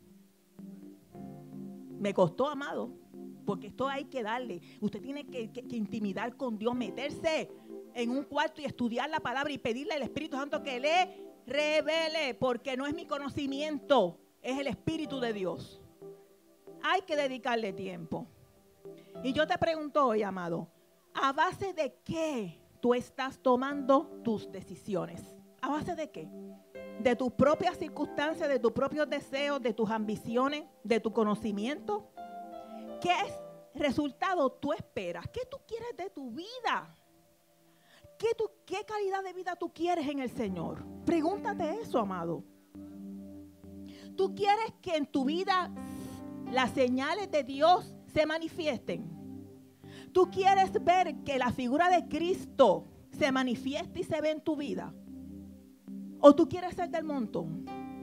Me costó, amado, porque esto hay que darle. Usted tiene que intimidar con Dios, meterse en un cuarto y estudiar la palabra y pedirle al Espíritu Santo que le revele, porque no es mi conocimiento, es el Espíritu de Dios. Hay que dedicarle tiempo. Y yo te pregunto hoy, amado, ¿a base de qué tú estás tomando tus decisiones? ¿A base de qué? ¿De tus propias circunstancias, de tus propios deseos, de tus ambiciones, de tu conocimiento? ¿Qué resultado tú esperas? ¿Qué tú quieres de tu vida? ¿Qué calidad de vida tú quieres en el Señor? Pregúntate eso, amado. ¿Tú quieres que en tu vida las señales de Dios se manifiesten? ¿Tú quieres ver que la figura de Cristo se manifieste y se ve en tu vida? ¿O tú quieres ser del montón?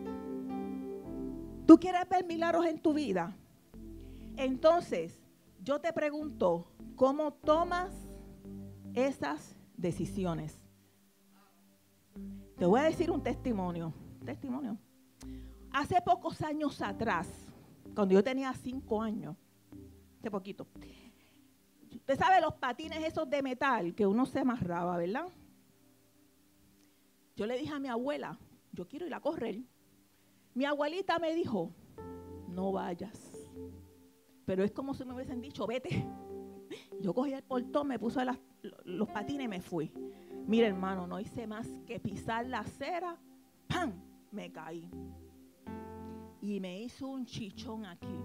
¿Tú quieres ver milagros en tu vida? Entonces, yo te pregunto, ¿cómo tomas esas decisiones? Te voy a decir un testimonio. Hace pocos años atrás, cuando yo tenía 5 años, hace poquito, usted sabe los patines esos de metal que uno se amarraba, ¿verdad? Yo le dije a mi abuela, yo quiero ir a correr. Mi abuelita me dijo, no vayas. Pero es como si me hubiesen dicho, vete. Yo cogí el portón, me puse los patines y me fui. Mira, hermano, no hice más que pisar la acera. ¡Pam! Me caí. Y me hizo un chichón aquí.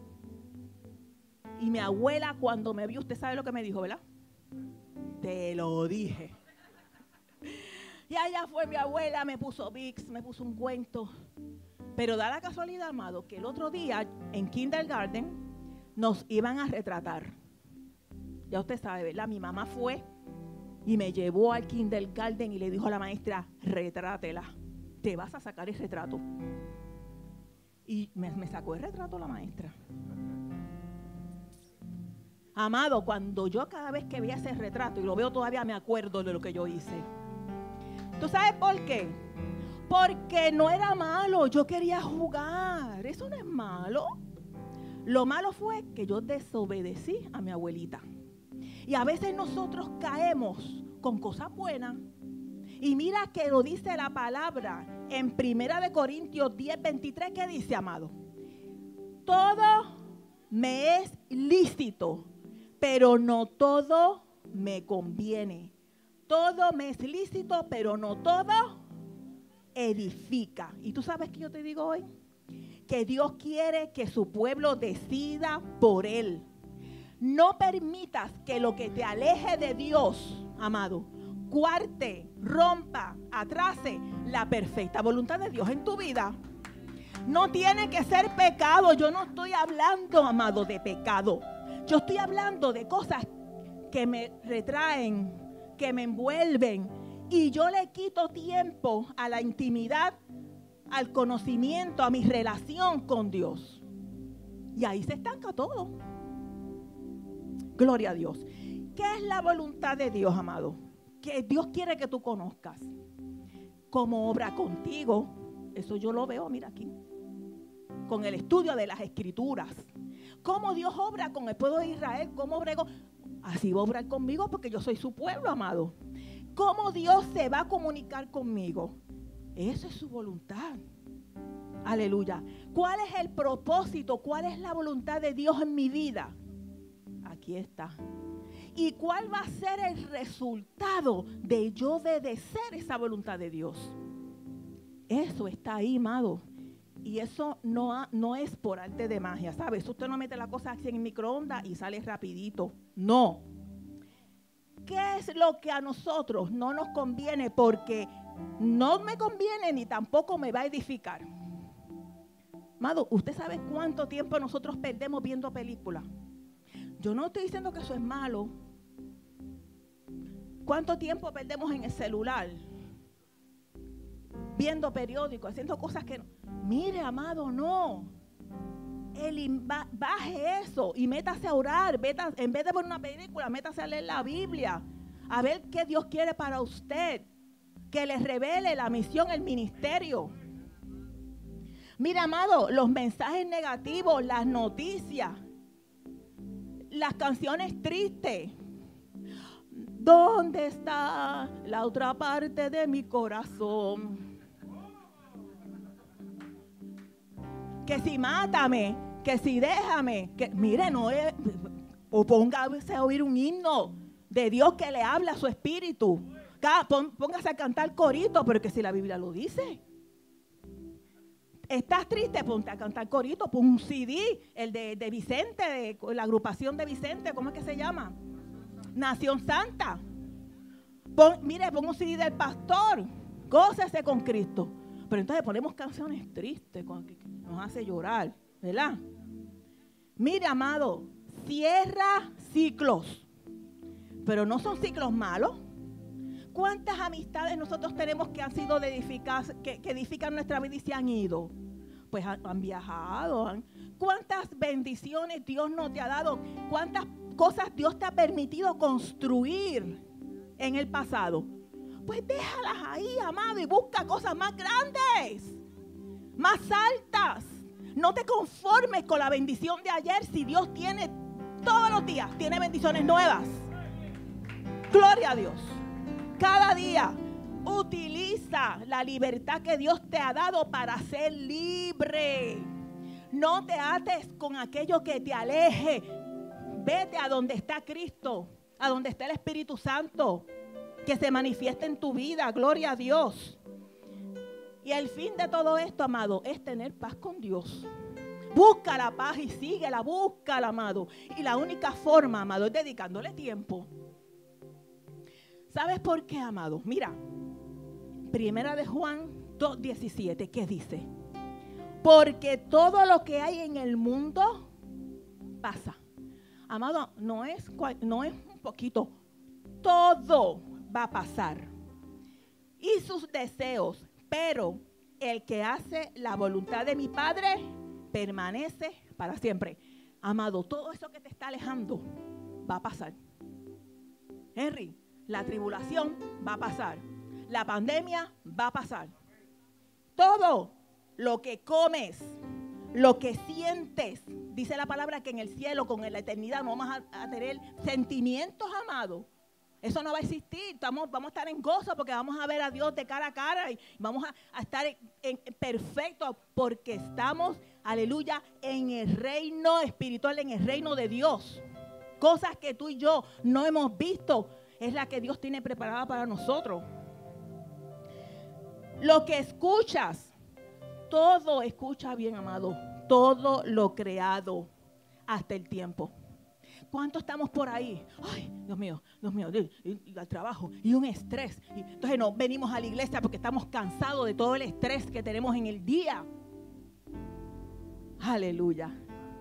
Y mi abuela cuando me vio, usted sabe lo que me dijo, ¿verdad? Te lo dije. Y allá fue mi abuela, me puso Vicks, me puso un ungüento. Pero da la casualidad, amado, que el otro día en kindergarten nos iban a retratar. Ya usted sabe, ¿verdad? Mi mamá fue y me llevó al kindergarten y le dijo a la maestra, retrátela, te vas a sacar el retrato. Y me sacó el retrato la maestra. Amado, cuando yo cada vez que veía ese retrato, y lo veo todavía, me acuerdo de lo que yo hice. ¿Tú sabes por qué? Porque no era malo, yo quería jugar. Eso no es malo. Lo malo fue que yo desobedecí a mi abuelita. Y a veces nosotros caemos con cosas buenas. Y mira que lo dice la palabra en 1 Corintios 10:23, ¿qué dice, amado? Todo me es lícito, pero no todo me conviene. Todo me es lícito, pero no todo edifica. ¿Y tú sabes qué yo te digo hoy? Que Dios quiere que su pueblo decida por Él. No permitas que lo que te aleje de Dios, amado, cuarte, rompa, atrase la perfecta voluntad de Dios en tu vida. No tiene que ser pecado. Yo no estoy hablando, amado, de pecado. Yo estoy hablando de cosas que me retraen, que me envuelven. Y yo le quito tiempo a la intimidad, al conocimiento, a mi relación con Dios. Y ahí se estanca todo. Gloria a Dios. ¿Qué es la voluntad de Dios, amado? Que Dios quiere que tú conozcas. Cómo obra contigo. Eso yo lo veo, mira aquí. Con el estudio de las Escrituras. Cómo Dios obra con el pueblo de Israel. Cómo obra. Así va a obrar conmigo porque yo soy su pueblo, amado. Cómo Dios se va a comunicar conmigo. Esa es su voluntad. Aleluya. ¿Cuál es el propósito? ¿Cuál es la voluntad de Dios en mi vida? Aquí está. ¿Y cuál va a ser el resultado de yo obedecer esa voluntad de Dios? Eso está ahí, amado. Y eso no es por arte de magia, ¿sabes? Usted no mete la cosa así en el microondas y sale rapidito. No. ¿Qué es lo que a nosotros no nos conviene? Porque no me conviene ni tampoco me va a edificar. Amado, ¿usted sabe cuánto tiempo nosotros perdemos viendo películas? Yo no estoy diciendo que eso es malo. ¿Cuánto tiempo perdemos en el celular? Viendo periódicos, haciendo cosas que no. Mire, amado, no. Baje eso y métase a orar. En vez de ver una película, métase a leer la Biblia. A ver qué Dios quiere para usted. Que le revele la misión, el ministerio. Mira, amado, los mensajes negativos, las noticias, las canciones tristes. ¿Dónde está la otra parte de mi corazón? Que si mátame, que si déjame, que mire, no es, o póngase a oír un himno de Dios que le habla a su espíritu. Póngase a cantar corito, pero que si la Biblia lo dice. ¿Estás triste? Ponte a cantar corito, pon un CD, el de Vicente, de la agrupación de Vicente, ¿cómo es que se llama? Nación Santa. Pon un CD del pastor, gócese con Cristo. Pero entonces ponemos canciones tristes, que nos hace llorar, ¿verdad? Mire, amado, cierra ciclos, pero no son ciclos malos. ¿Cuántas amistades nosotros tenemos que han sido que edifican nuestra vida y se han ido? Pues han viajado. ¿Cuántas bendiciones Dios nos te ha dado? ¿Cuántas cosas Dios te ha permitido construir en el pasado? Pues déjalas ahí, amado, y busca cosas más grandes, más altas. No te conformes con la bendición de ayer si Dios tiene todos los días, tiene bendiciones nuevas. Gloria a Dios. Cada día utiliza la libertad que Dios te ha dado para ser libre. No te ates con aquello que te aleje. Vete a donde está Cristo, a donde está el Espíritu Santo, que se manifieste en tu vida. Gloria a Dios. Y el fin de todo esto, amado, es tener paz con Dios. Busca la paz y síguela, búscala, amado. Y la única forma, amado, es dedicándole tiempo. ¿Sabes por qué, amado? Mira, Primera de Juan 2:17, ¿qué dice? Porque todo lo que hay en el mundo pasa. Amado, no es un poquito, todo va a pasar. Y sus deseos, pero el que hace la voluntad de mi Padre permanece para siempre. Amado, todo eso que te está alejando va a pasar. Henry, la tribulación va a pasar. La pandemia va a pasar. Todo lo que comes, lo que sientes, dice la palabra que en el cielo, con la eternidad, no vamos a tener sentimientos, amado. Eso no va a existir. Vamos a estar en gozo porque vamos a ver a Dios de cara a cara y vamos a estar en perfecto porque estamos, aleluya, en el reino espiritual, en el reino de Dios. Cosas que tú y yo no hemos visto es la que Dios tiene preparada para nosotros. Lo que escuchas, todo escucha bien, amado, todo lo creado hasta el tiempo. ¿Cuántos estamos por ahí? Ay, Dios mío, y el trabajo y un estrés. Y entonces no venimos a la iglesia porque estamos cansados de todo el estrés que tenemos en el día. Aleluya.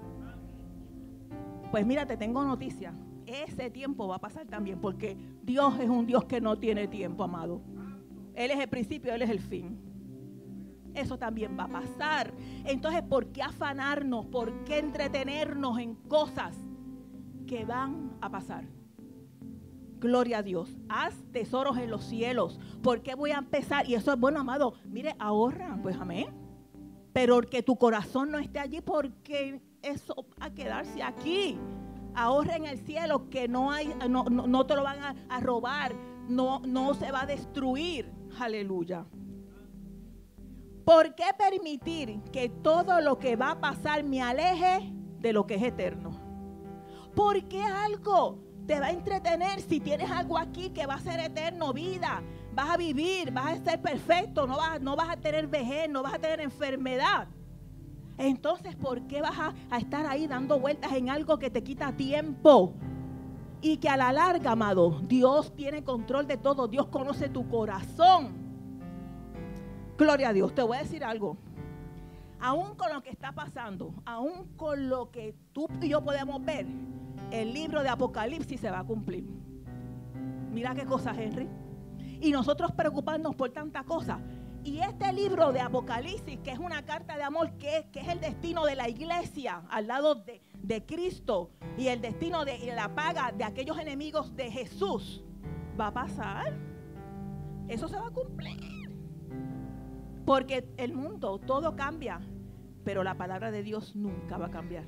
Pues mira, te tengo noticia. Ese tiempo va a pasar también, porque Dios es un Dios que no tiene tiempo, amado. Él es el principio, Él es el fin. Eso también va a pasar. Entonces, ¿por qué afanarnos? ¿Por qué entretenernos en cosas que van a pasar? Gloria a Dios. Haz tesoros en los cielos. ¿Por qué voy a empezar? Y eso es bueno, amado. Mire, ahorra, pues amén. Pero que tu corazón no esté allí, porque eso va a quedarse aquí. Ahorra en el cielo, que no te lo van a robar. No se va a destruir. Aleluya. ¿Por qué permitir que todo lo que va a pasar me aleje de lo que es eterno? ¿Por qué algo te va a entretener si tienes algo aquí que va a ser eterno? Vida, vas a vivir, vas a ser perfecto, no vas a tener vejez, no vas a tener enfermedad. Entonces, ¿por qué vas a estar ahí dando vueltas en algo que te quita tiempo? Y que a la larga, amado, Dios tiene control de todo. Dios conoce tu corazón. Gloria a Dios. Te voy a decir algo. Aún con lo que está pasando, aún con lo que tú y yo podemos ver, el libro de Apocalipsis se va a cumplir. Mira qué cosa, Henry. Y nosotros preocupándonos por tanta cosa. Y este libro de Apocalipsis, que es una carta de amor, que es el destino de la iglesia al lado de Cristo, y el destino de la paga de aquellos enemigos de Jesús, va a pasar. Eso se va a cumplir. Porque el mundo, todo cambia, pero la palabra de Dios nunca va a cambiar.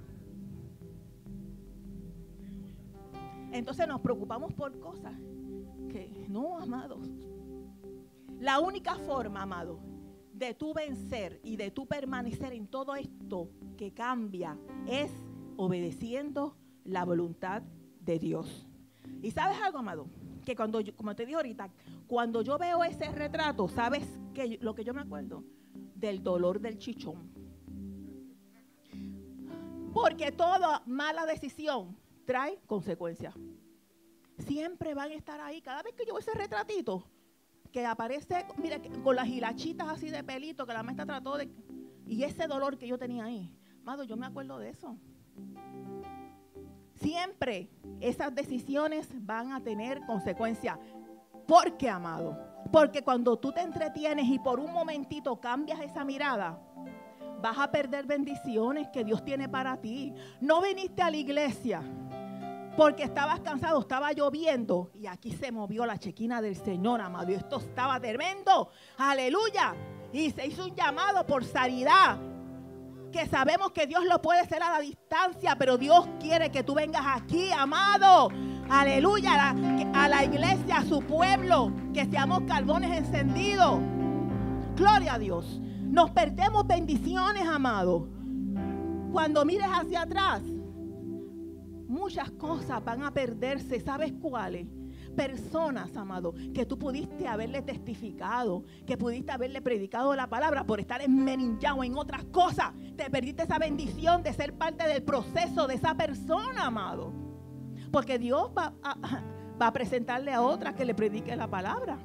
Entonces nos preocupamos por cosas que no, amados. La única forma, amado, de tú vencer y de tú permanecer en todo esto que cambia es obedeciendo la voluntad de Dios. ¿Y sabes algo, amado? Que cuando yo, como te dije ahorita, cuando yo veo ese retrato, ¿sabes lo que yo me acuerdo? Del dolor del chichón. Porque toda mala decisión trae consecuencias. Siempre van a estar ahí. Cada vez que yo veo ese retratito, que aparece, mira, con las hilachitas así de pelito, que la maestra trató de... Y ese dolor que yo tenía ahí, amado, yo me acuerdo de eso. Siempre esas decisiones van a tener consecuencias. ¿Por qué, amado? Porque cuando tú te entretienes y por un momentito cambias esa mirada, vas a perder bendiciones que Dios tiene para ti. No viniste a la iglesia porque estabas cansado, estaba lloviendo y aquí se movió la chequina del Señor, amado. Y esto estaba tremendo. Aleluya. Y se hizo un llamado por sanidad, que sabemos que Dios lo puede hacer a la distancia, pero Dios quiere que tú vengas aquí, amado. Aleluya, a la iglesia, a su pueblo, que seamos carbones encendidos. Gloria a Dios. Nos perdemos bendiciones, amado. Cuando mires hacia atrás, muchas cosas van a perderse. ¿Sabes cuáles? Personas, amado, que tú pudiste haberle testificado, que pudiste haberle predicado la palabra, por estar enmerinchado en otras cosas. Te perdiste esa bendición de ser parte del proceso de esa persona, amado. Porque Dios va a presentarle a otra que le predique la palabra.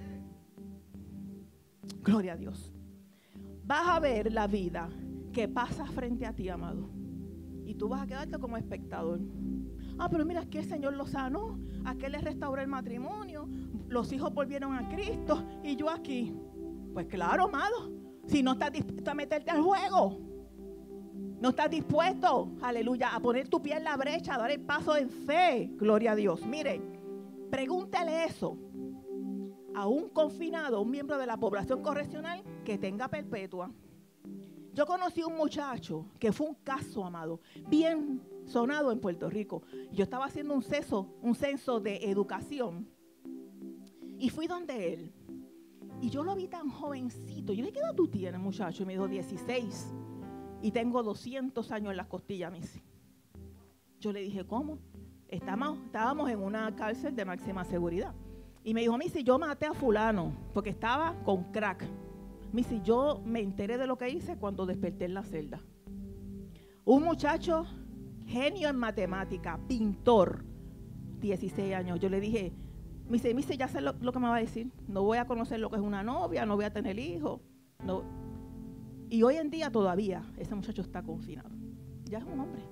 Gloria a Dios. Vas a ver la vida que pasa frente a ti, amado. Y tú vas a quedarte como espectador. Ah, pero mira, que el Señor lo sanó, aquel le restauró el matrimonio, los hijos volvieron a Cristo y yo aquí. Pues claro, amado, si no estás dispuesto a meterte al juego, no estás dispuesto, aleluya, a poner tu pie en la brecha, a dar el paso en fe, gloria a Dios. Mire, pregúntele eso a un confinado, un miembro de la población correccional que tenga perpetua. Yo conocí un muchacho que fue un caso, amado, bien sonado en Puerto Rico. Yo estaba haciendo un censo de educación y fui donde él. Y yo lo vi tan jovencito. Yo le dije, ¿qué edad tú tienes, muchacho? Y me dijo, 16. Y tengo 200 años en las costillas, Missy. Yo le dije, ¿cómo? Estábamos en una cárcel de máxima seguridad. Y me dijo, Missy, yo maté a fulano porque estaba con crack. Missy, yo me enteré de lo que hice cuando desperté en la celda. Un muchacho genio en matemática, pintor, 16 años. Yo le dije, me dice, ya sé lo que me va a decir. No voy a conocer lo que es una novia, no voy a tener hijos. No. Y hoy en día todavía ese muchacho está confinado. Ya es un hombre.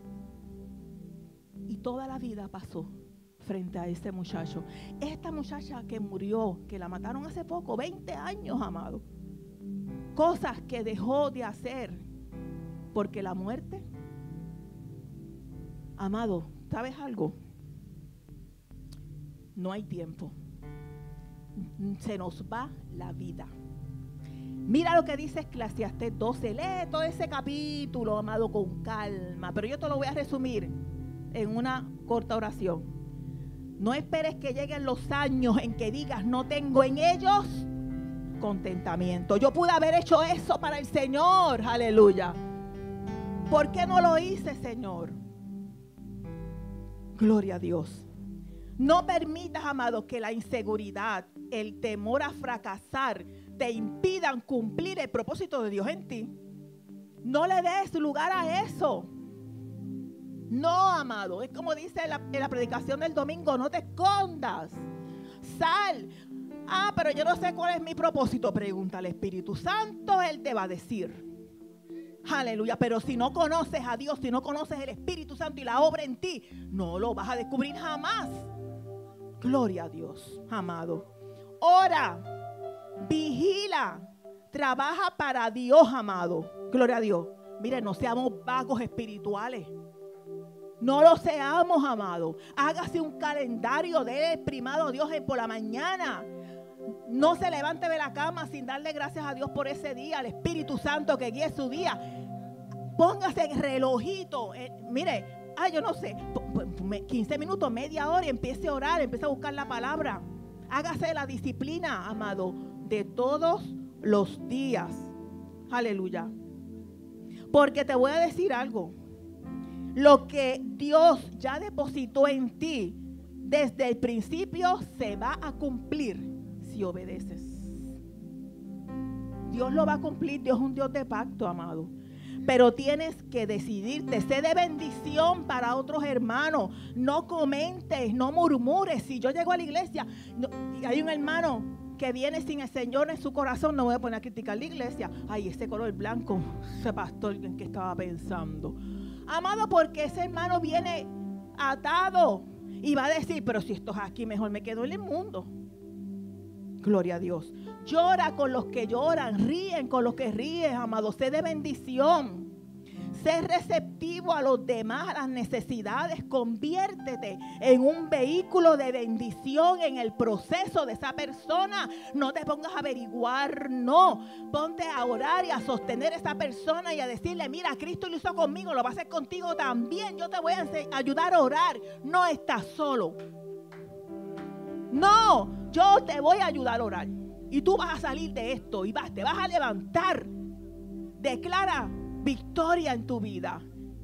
Y toda la vida pasó frente a ese muchacho. Esta muchacha que murió, que la mataron hace poco, 20 años, amado. Cosas que dejó de hacer porque la muerte, amado, ¿sabes algo? No hay tiempo. Se nos va la vida. Mira lo que dice Eclesiastés 12. Lee todo ese capítulo, amado, con calma. Pero yo te lo voy a resumir en una corta oración. No esperes que lleguen los años en que digas, no tengo en ellos contentamiento. Yo pude haber hecho eso para el Señor. Aleluya. ¿Por qué no lo hice, Señor? Gloria a Dios. No permitas, amado, que la inseguridad, el temor a fracasar te impidan cumplir el propósito de Dios en ti. No le des lugar a eso. No, amado. Es como dice en la predicación del domingo, no te escondas. Sal. Pero yo no sé cuál es mi propósito. Pregunta al Espíritu Santo, Él te va a decir. Aleluya. Pero si no conoces a Dios, si no conoces el Espíritu Santo y la obra en ti, no lo vas a descubrir jamás. Gloria a Dios, amado. Ora, vigila, trabaja para Dios, amado. Gloria a Dios. Mire, no seamos vagos espirituales. No lo seamos, amado. Hágase un calendario del primado Dios por la mañana. No se levante de la cama sin darle gracias a Dios por ese día, al Espíritu Santo que guíe su día. Póngase el relojito. Mire, yo no sé, 15 minutos, media hora y empiece a orar, empiece a buscar la palabra. Hágase la disciplina, amado, de todos los días. Aleluya. Porque te voy a decir algo. Lo que Dios ya depositó en ti desde el principio se va a cumplir si obedeces. Dios lo va a cumplir. Dios es un Dios de pacto, amado. Pero tienes que decidirte. Sé de bendición para otros hermanos. No comentes, no murmures. Si yo llego a la iglesia y hay un hermano que viene sin el Señor en su corazón, no voy a poner a criticar la iglesia. Ay, ese color blanco, ese pastor en que estaba pensando. Amado, porque ese hermano viene atado y va a decir, pero si esto es aquí, mejor me quedo en el mundo. Gloria a Dios. Llora con los que lloran, ríen con los que ríen, amado. Sé de bendición. Sé receptivo a los demás, a las necesidades. Conviértete en un vehículo de bendición en el proceso de esa persona. No te pongas a averiguar, no. Ponte a orar y a sostener a esa persona y a decirle, mira, Cristo lo hizo conmigo, lo va a hacer contigo también. Yo te voy a ayudar a orar. No estás solo. No, yo te voy a ayudar a orar. Y tú vas a salir de esto y te vas a levantar. Declara victoria en tu vida.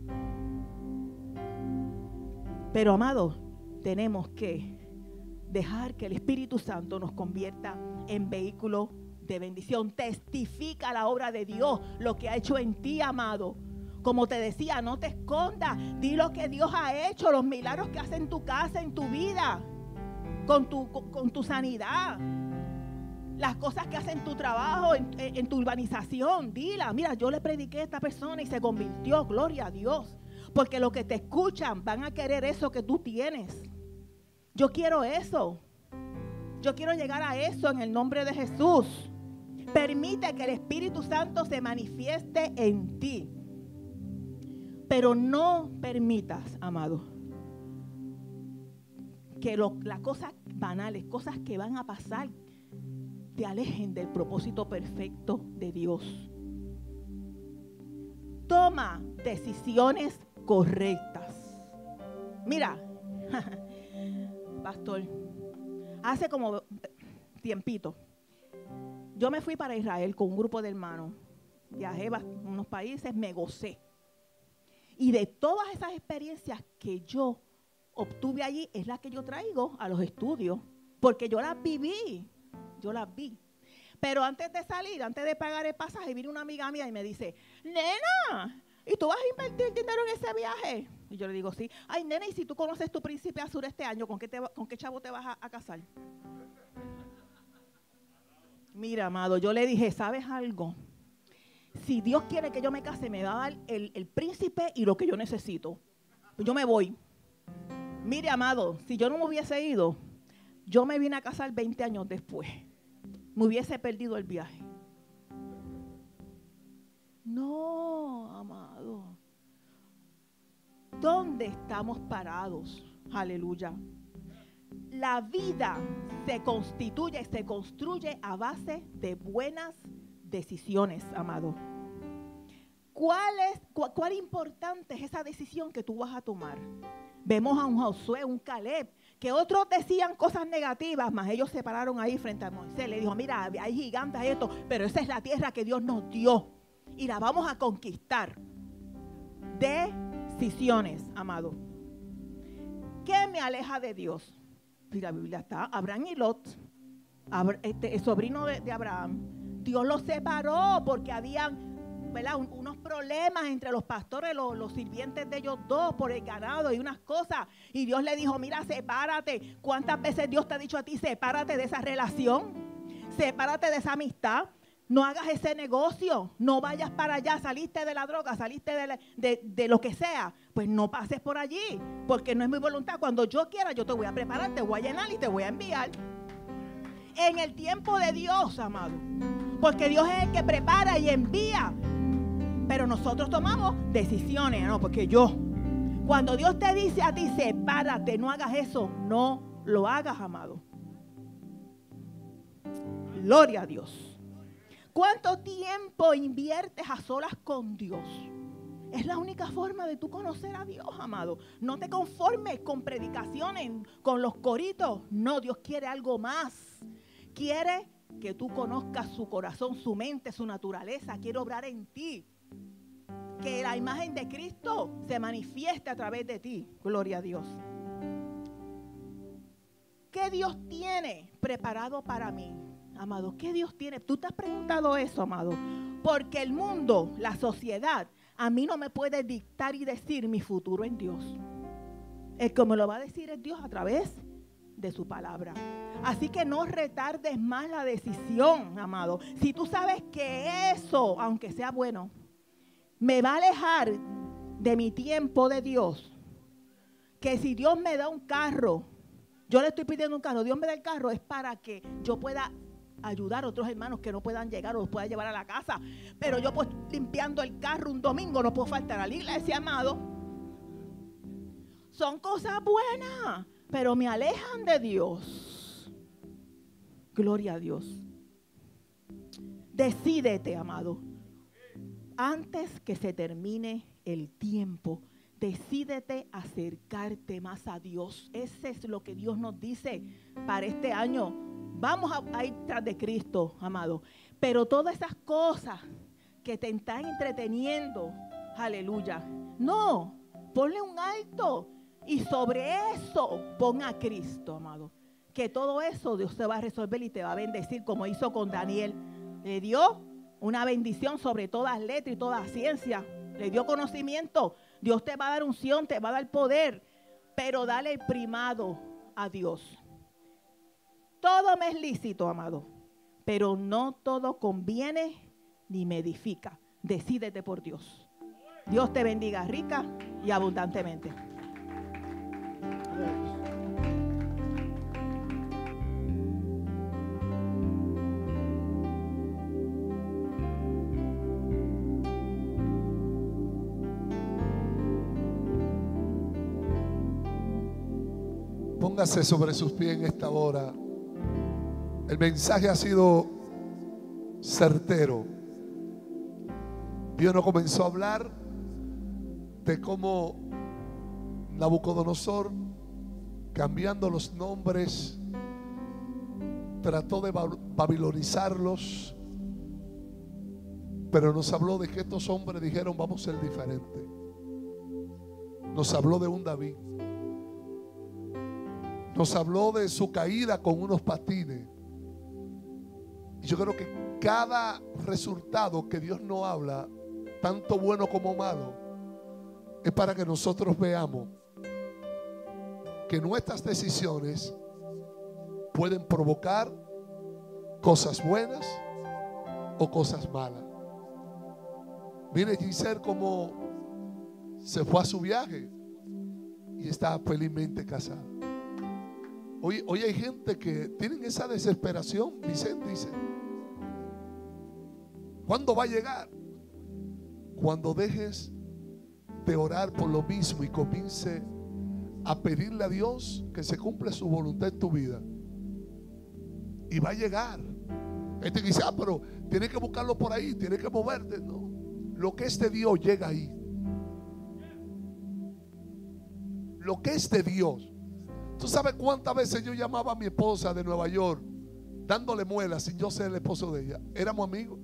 Pero, amado, tenemos que dejar que el Espíritu Santo nos convierta en vehículo de bendición. Testifica la obra de Dios, lo que ha hecho en ti, amado. Como te decía, no te escondas. Di lo que Dios ha hecho, los milagros que hace en tu casa, en tu vida, con tu sanidad. Las cosas que hace en tu trabajo, en tu urbanización, dila. Mira, yo le prediqué a esta persona y se convirtió, gloria a Dios. Porque los que te escuchan van a querer eso que tú tienes. Yo quiero eso. Yo quiero llegar a eso en el nombre de Jesús. Permite que el Espíritu Santo se manifieste en ti. Pero no permitas, amado, que las cosas banales, cosas que van a pasar, te alejen del propósito perfecto de Dios. Toma decisiones correctas. Mira, pastor, hace como tiempito, yo me fui para Israel con un grupo de hermanos. Viajé a unos países, me gocé. Y de todas esas experiencias que yo obtuve allí, es la que yo traigo a los estudios. Porque yo las viví. Yo las vi. Pero antes de salir, antes de pagar el pasaje, vino una amiga mía y me dice, nena, ¿y tú vas a invertir dinero en ese viaje? Y yo le digo, sí. Ay, nene, y si tú conoces tu príncipe azul este año, ¿con qué chavo te vas a casar? Mira, amado, yo le dije, ¿sabes algo? Si Dios quiere que yo me case, me va a dar el príncipe y lo que yo necesito. Pues yo me voy. Mire, amado, si yo no me hubiese ido, yo me vine a casar 20 años después. Me hubiese perdido el viaje. No, amado. ¿Dónde estamos parados? Aleluya. La vida se construye a base de buenas decisiones, amado. ¿Cuál importante es esa decisión que tú vas a tomar? Vemos a un Josué, un Caleb, que otros decían cosas negativas, mas ellos se pararon ahí frente a Moisés. Le dijo, mira, hay gigantes, hay esto, pero esa es la tierra que Dios nos dio y la vamos a conquistar. Decisiones, amado. ¿Qué me aleja de Dios? Y la Biblia está, Abraham y Lot, el sobrino de Abraham, Dios los separó porque habían, ¿verdad?, unos problemas entre los pastores, los sirvientes de ellos dos por el ganado y unas cosas. Y Dios le dijo, mira, sepárate. ¿Cuántas veces Dios te ha dicho a ti, sepárate de esa relación? Sepárate de esa amistad. No hagas ese negocio. No vayas para allá. Saliste de la droga, saliste de lo que sea. Pues no pases por allí, porque no es mi voluntad. Cuando yo quiera, yo te voy a preparar, te voy a llenar y te voy a enviar. En el tiempo de Dios, amado. Porque Dios es el que prepara y envía. Pero nosotros tomamos decisiones, no, porque cuando Dios te dice a ti, sepárate, no hagas eso, no lo hagas, amado. Gloria a Dios. ¿Cuánto tiempo inviertes a solas con Dios? Es la única forma de tú conocer a Dios, amado. No te conformes con predicaciones, con los coritos. No, Dios quiere algo más. Quiere que tú conozcas su corazón, su mente, su naturaleza. Quiere obrar en ti. Que la imagen de Cristo se manifieste a través de ti. Gloria a Dios. ¿Qué Dios tiene preparado para mí, amado? ¿Qué Dios tiene? ¿Tú te has preguntado eso, amado? Porque el mundo, la sociedad, a mí no me puede dictar y decir mi futuro en Dios. El que me lo va a decir es Dios a través de su palabra. Así que no retardes más la decisión, amado. Si tú sabes que eso, aunque sea bueno, me va a alejar de mi tiempo de Dios, que si Dios me da un carro, yo le estoy pidiendo un carro, Dios me da el carro, es para que yo pueda ayudar a otros hermanos que no puedan llegar o los pueda llevar a la casa. Pero yo pues limpiando el carro un domingo no puedo faltar a la iglesia, amado. Son cosas buenas, pero me alejan de Dios. Gloria a Dios. Decídete, amado. Antes que se termine el tiempo, decídete acercarte más a Dios. Ese es lo que Dios nos dice para este año. Vamos a ir tras de Cristo, amado. Pero todas esas cosas que te están entreteniendo, aleluya, no, ponle un alto y sobre eso pon a Cristo, amado. Que todo eso Dios te va a resolver y te va a bendecir como hizo con Daniel. Le dio una bendición sobre todas letras y toda ciencia. Le dio conocimiento. Dios te va a dar unción, te va a dar poder. Pero dale el primado a Dios. Todo me es lícito, amado. Pero no todo conviene ni me edifica. Decídete por Dios. Dios te bendiga rica y abundantemente. Póngase sobre sus pies en esta hora. El mensaje ha sido certero. Dios nos comenzó a hablar de cómo Nabucodonosor, cambiando los nombres, trató de babilonizarlos, pero nos habló de que estos hombres dijeron: vamos a ser diferentes. Nos habló de un David. Nos habló de su caída con unos patines. Y yo creo que cada resultado que Dios nos habla, tanto bueno como malo, es para que nosotros veamos que nuestras decisiones pueden provocar cosas buenas o cosas malas. Mire Giselle cómo se fue a su viaje y está felizmente casada. Hoy hay gente que tienen esa desesperación. Vicente dice: ¿cuándo va a llegar? Cuando dejes de orar por lo mismo y comience a pedirle a Dios que se cumpla su voluntad en tu vida. Y va a llegar. Este dice: ah, pero tienes que buscarlo por ahí, tienes que moverte. No, lo que es de Dios llega ahí. Lo que es de Dios. ¿Tú sabes cuántas veces yo llamaba a mi esposa de Nueva York dándole muelas sin yo ser el esposo de ella? Éramos amigos.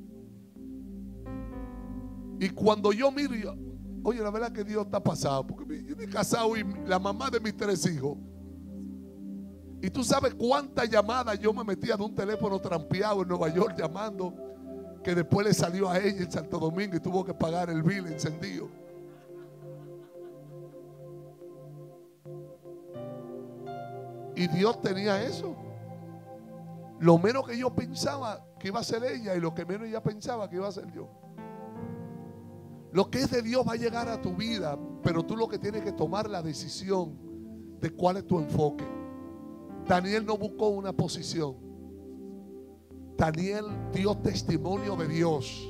Y cuando yo miro, yo, oye, la verdad que Dios está pasado, porque yo me he casado y la mamá de mis 3 hijos. Y tú sabes cuántas llamadas yo me metía de un teléfono trampeado en Nueva York llamando, que después le salió a ella en Santo Domingo y tuvo que pagar el bill encendido. Y Dios tenía eso. Lo menos que yo pensaba que iba a ser ella y lo que menos ella pensaba que iba a ser yo. Lo que es de Dios va a llegar a tu vida, pero tú lo que tienes que tomar la decisión de cuál es tu enfoque. Daniel no buscó una posición. Daniel dio testimonio de Dios.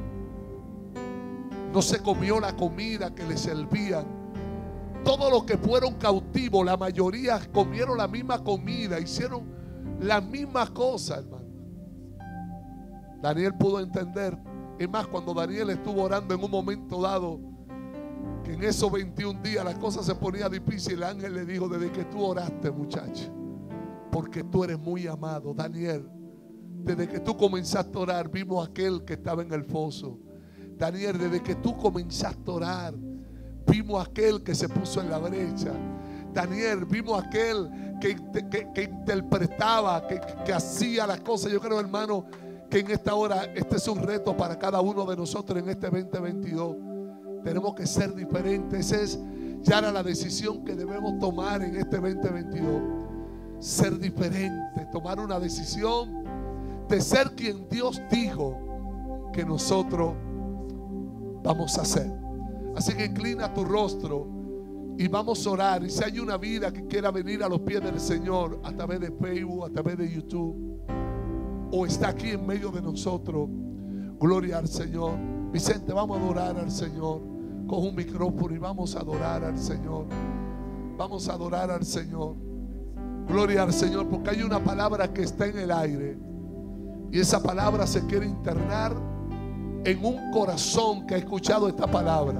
No se comió la comida que le servían. Todos los que fueron cautivos, la mayoría comieron la misma comida, hicieron las mismas cosas, hermano. Daniel pudo entender. Es más, cuando Daniel estuvo orando en un momento dado, que en esos 21 días las cosas se ponían difíciles, el ángel le dijo: desde que tú oraste, muchacho, porque tú eres muy amado. Daniel, desde que tú comenzaste a orar, vimos a aquel que estaba en el foso. Daniel, desde que tú comenzaste a orar, vimos a aquel que se puso en la brecha. Daniel, vimos a aquel que interpretaba, que hacía las cosas. Yo creo, hermano, que en esta hora este es un reto para cada uno de nosotros en este 2022. Tenemos que ser diferentes. Esa es ya la decisión que debemos tomar en este 2022. Ser diferente, tomar una decisión de ser quien Dios dijo que nosotros vamos a ser. Así que inclina tu rostro y vamos a orar. Y si hay una vida que quiera venir a los pies del Señor a través de Facebook, a través de YouTube, o está aquí en medio de nosotros, gloria al Señor. Vicente, vamos a adorar al Señor. Coge un micrófono y vamos a adorar al Señor. Vamos a adorar al Señor. Gloria al Señor, porque hay una palabra que está en el aire y esa palabra se quiere internar en un corazón que ha escuchado esta palabra.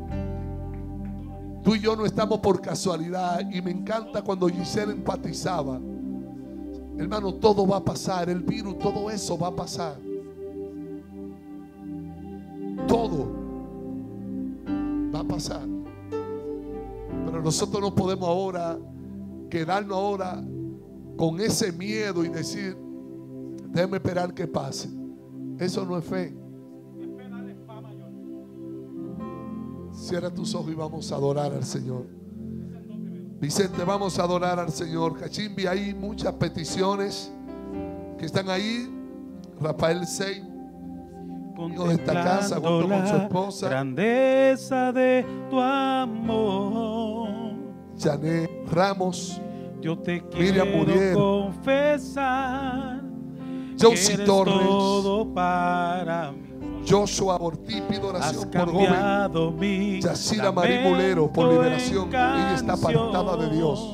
Tú y yo no estamos por casualidad, y me encanta cuando Giselle enfatizaba: hermano, todo va a pasar, el virus, todo eso va a pasar. Todo va a pasar. Pero nosotros no podemos ahora quedarnos ahora con ese miedo y decir: déjame esperar que pase. Eso no es fe. Cierra tus ojos y vamos a adorar al Señor. Vicente, vamos a adorar al Señor. Cachimbi, hay muchas peticiones que están ahí. Rafael Sey, hijo de esta casa, junto con su esposa. Grandeza de tu amor. Janet Ramos, yo te Miriam quiero Muriel, confesar Josie que eres Torres, todo para mí. Joshua Ortiz, pido oración Has por joven cambiado mi Yacira Marí Mulero, por liberación. Ella está apartada de Dios.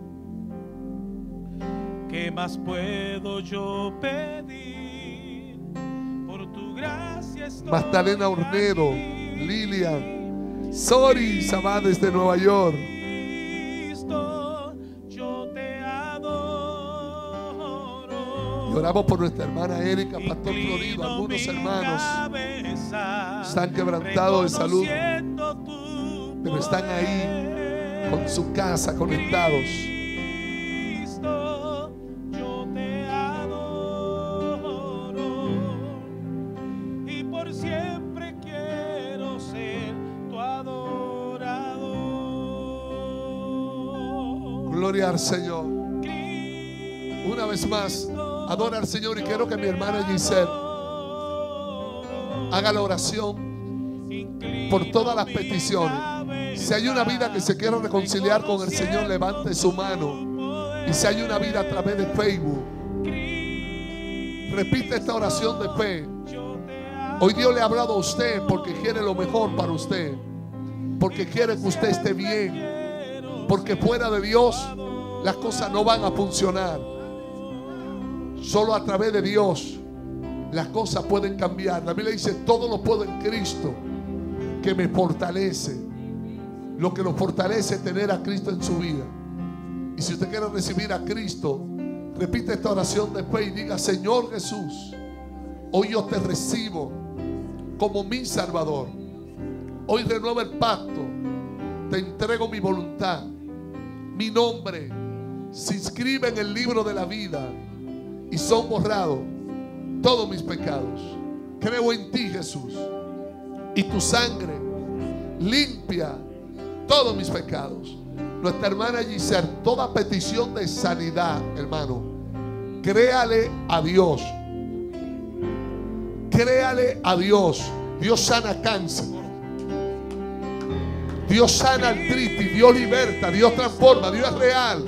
¿Qué más puedo yo pedir? Por tu gracia estoy Magdalena Ornedo, aquí. Lilian, Sori Sabá desde Nueva York. Cristo, yo te adoro. Y oramos por nuestra hermana Erika, Pastor Florido. Algunos hermanos están quebrantados de salud, pero están ahí con su casa conectados. Yo te adoro y por siempre quiero ser tu adorador. Gloria al Señor. Una vez más, adora al Señor, y quiero que mi hermana Giselle haga la oración por todas las peticiones. Si hay una vida que se quiera reconciliar con el Señor, levante su mano. Y si hay una vida a través de Facebook, repite esta oración de fe. Hoy Dios le ha hablado a usted porque quiere lo mejor para usted, porque quiere que usted esté bien, porque fuera de Dios las cosas no van a funcionar. Solo a través de Dios las cosas pueden cambiar. La Biblia dice: todo lo puedo en Cristo que me fortalece. Lo que lo fortalece es tener a Cristo en su vida. Y si usted quiere recibir a Cristo, repite esta oración de fe y diga: Señor Jesús, hoy yo te recibo como mi Salvador. Hoy renuevo el pacto, te entrego mi voluntad. Mi nombre se inscribe en el libro de la vida y son borrados todos mis pecados. Creo en ti, Jesús, y tu sangre limpia todos mis pecados. Nuestra hermana Giselle, toda petición de sanidad, hermano, créale a Dios. Créale a Dios. Dios sana cáncer, Dios sana artritis, Dios liberta, Dios transforma, Dios es real.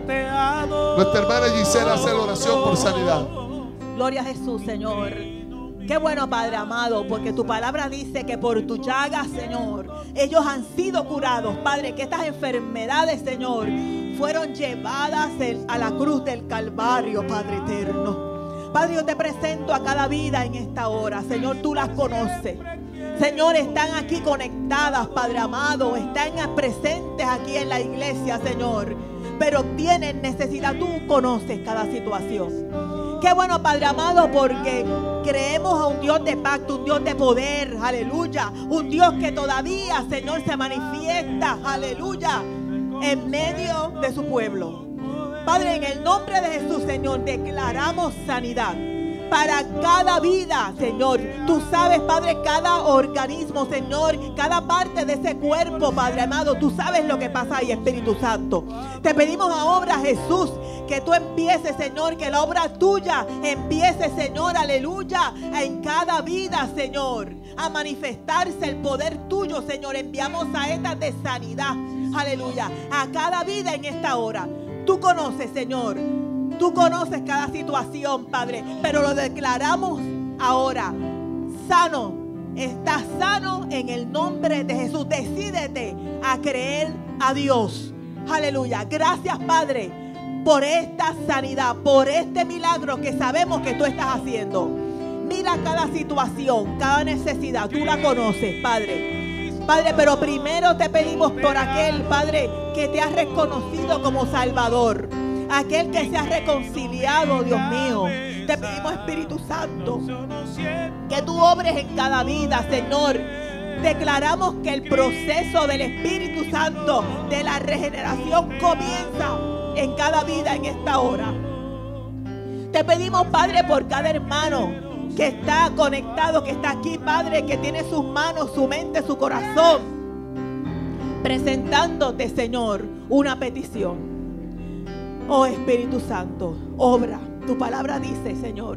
Nuestra hermana Giselle hace la oración por sanidad. Gloria a Jesús, Señor. Qué bueno, Padre amado, porque tu palabra dice que por tu llaga, Señor, ellos han sido curados. Padre, que estas enfermedades, Señor, fueron llevadas a la cruz del Calvario, Padre eterno. Padre, yo te presento a cada vida en esta hora. Señor, tú las conoces. Señor, están aquí conectadas, Padre amado. Están presentes aquí en la iglesia, Señor. Pero tienen necesidad. Tú conoces cada situación. Qué bueno, Padre amado, porque creemos a un Dios de pacto, un Dios de poder, aleluya. Un Dios que todavía, Señor, se manifiesta, aleluya, en medio de su pueblo. Padre, en el nombre de Jesús, Señor, declaramos sanidad para cada vida, Señor. Tú sabes, Padre, cada organismo, Señor, cada parte de ese cuerpo, Padre amado. Tú sabes lo que pasa ahí, Espíritu Santo. Te pedimos ahora, Jesús, que tú empieces, Señor, que la obra tuya empiece, Señor, aleluya, en cada vida, Señor, a manifestarse el poder tuyo, Señor. Enviamos a esta de sanidad, aleluya, a cada vida en esta hora. Tú conoces, Señor, tú conoces cada situación, Padre, pero lo declaramos ahora. Sano, estás sano en el nombre de Jesús. Decídete a creer a Dios. Aleluya. Gracias, Padre, por esta sanidad, por este milagro que sabemos que tú estás haciendo. Mira cada situación, cada necesidad, tú la conoces, Padre. Padre, pero primero te pedimos por aquel, Padre, que te has reconocido como Salvador, aquel que se ha reconciliado, Dios mío. Te pedimos, Espíritu Santo, que tú obres en cada vida, Señor. Declaramos que el proceso del Espíritu Santo de la regeneración comienza en cada vida en esta hora. Te pedimos, Padre, por cada hermano que está conectado, que está aquí, Padre, que tiene sus manos, su mente, su corazón, presentándote, Señor, una petición. Oh Espíritu Santo, obra. Tu palabra dice, Señor,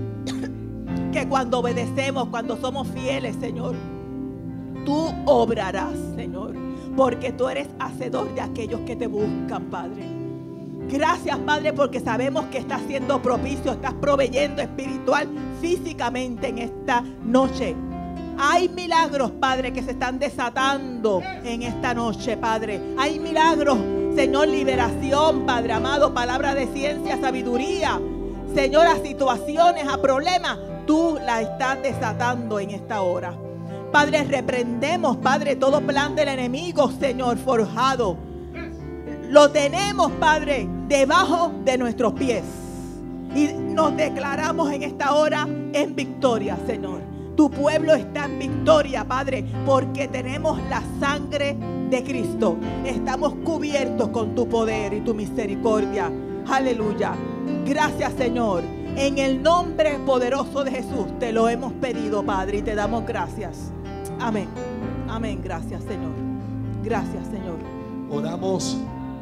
que cuando obedecemos, cuando somos fieles, Señor, tú obrarás, Señor, porque tú eres hacedor de aquellos que te buscan, Padre. Gracias, Padre, porque sabemos que estás siendo propicio, estás proveyendo espiritual, físicamente en esta noche. Hay milagros, Padre, que se están desatando en esta noche, Padre. Hay milagros, Señor, liberación, Padre amado, palabra de ciencia, sabiduría. Señor, a situaciones, a problemas, tú la estás desatando en esta hora. Padre, reprendemos, Padre, todo plan del enemigo, Señor, forjado. Lo tenemos, Padre, debajo de nuestros pies. Y nos declaramos en esta hora en victoria, Señor. Tu pueblo está en victoria, Padre, porque tenemos la sangre de Cristo. Estamos cubiertos con tu poder y tu misericordia. Aleluya. Gracias, Señor. En el nombre poderoso de Jesús te lo hemos pedido, Padre, y te damos gracias. Amén. Amén. Gracias, Señor. Gracias, Señor. Oramos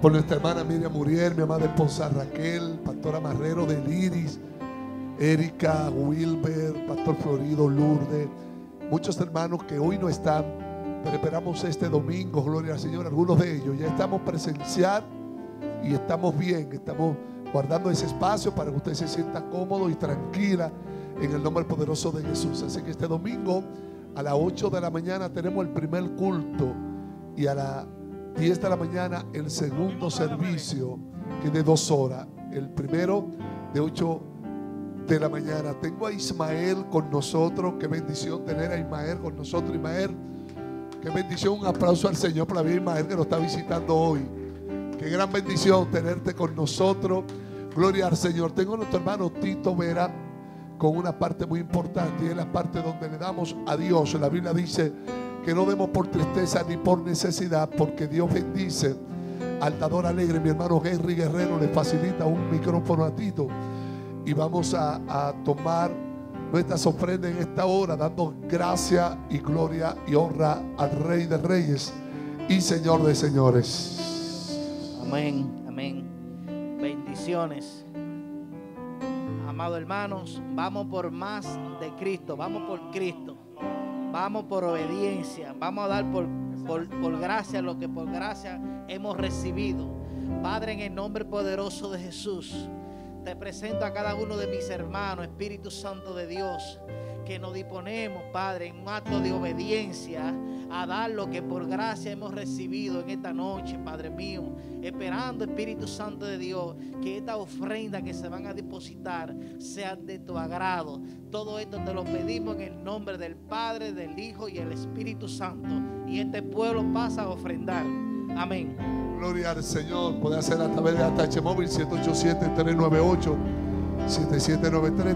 por nuestra hermana Miriam Muriel, mi amada esposa Raquel, pastora Marrero de Liris, Erika, Wilber, pastor Florido, Lourdes, muchos hermanos que hoy no están, pero esperamos este domingo, gloria al Señor. Algunos de ellos ya estamos presencial y estamos bien, estamos guardando ese espacio para que usted se sienta cómodo y tranquila en el nombre poderoso de Jesús. Así que este domingo a las 8 de la mañana tenemos el primer culto y a las 10 de la mañana el segundo servicio, que es de 2 horas. El primero de 8 de la mañana. Tengo a Ismael con nosotros. Qué bendición tener a Ismael con nosotros. Ismael, qué bendición. Un aplauso al Señor por la vida de Ismael que nos está visitando hoy. Qué gran bendición tenerte con nosotros. Gloria al Señor. Tengo a nuestro hermano Tito Vera con una parte muy importante, y es la parte donde le damos a Dios. La Biblia dice que no demos por tristeza ni por necesidad, porque Dios bendice al dador alegre. Mi hermano Henry Guerrero le facilita un micrófono a Tito y vamos a tomar nuestras ofrendas en esta hora, dando gracia y gloria y honra al Rey de Reyes y Señor de Señores. Amén, amén. Bendiciones. Amados hermanos, vamos por más de Cristo, vamos por Cristo, vamos por obediencia, vamos a dar por gracia lo que por gracia hemos recibido. Padre, en el nombre poderoso de Jesús, te presento a cada uno de mis hermanos, Espíritu Santo de Dios, que nos disponemos, Padre, en un acto de obediencia a dar lo que por gracia hemos recibido en esta noche, Padre mío, esperando, Espíritu Santo de Dios, que esta ofrenda que se van a depositar sea de tu agrado. Todo esto te lo pedimos en el nombre del Padre, del Hijo y el Espíritu Santo, y este pueblo pasa a ofrendar. Amén. Gloria al Señor. Puede hacer a través de ATH Móvil 787-398-7793,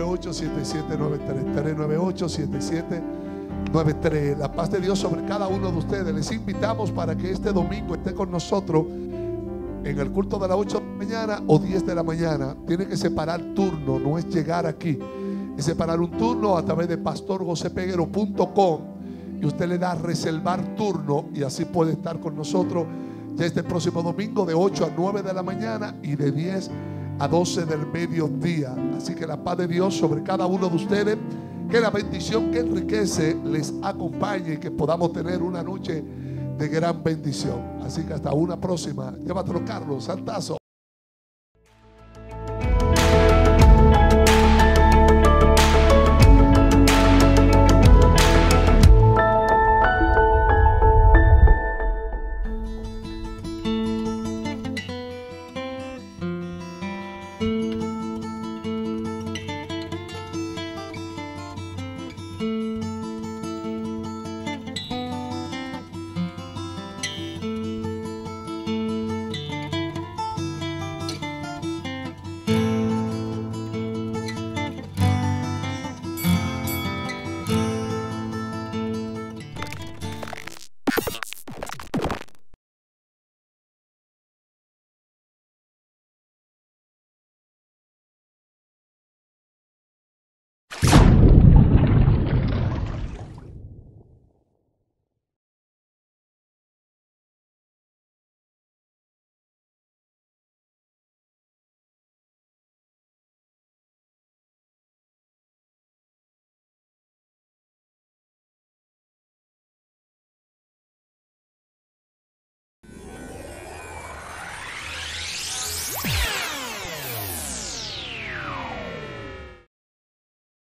398-7793. La paz de Dios sobre cada uno de ustedes. Les invitamos para que este domingo esté con nosotros en el culto de las 8 de la mañana o 10 de la mañana. Tiene que separar turno, no es llegar aquí, es separar un turno a través de pastorjosepeguero.com, y usted le da a reservar turno y así puede estar con nosotros ya este próximo domingo de 8 a 9 de la mañana y de 10 a 12 del mediodía. Así que la paz de Dios sobre cada uno de ustedes, que la bendición que enriquece les acompañe y que podamos tener una noche de gran bendición. Así que hasta una próxima. Llévatelo, Carlos Santazo.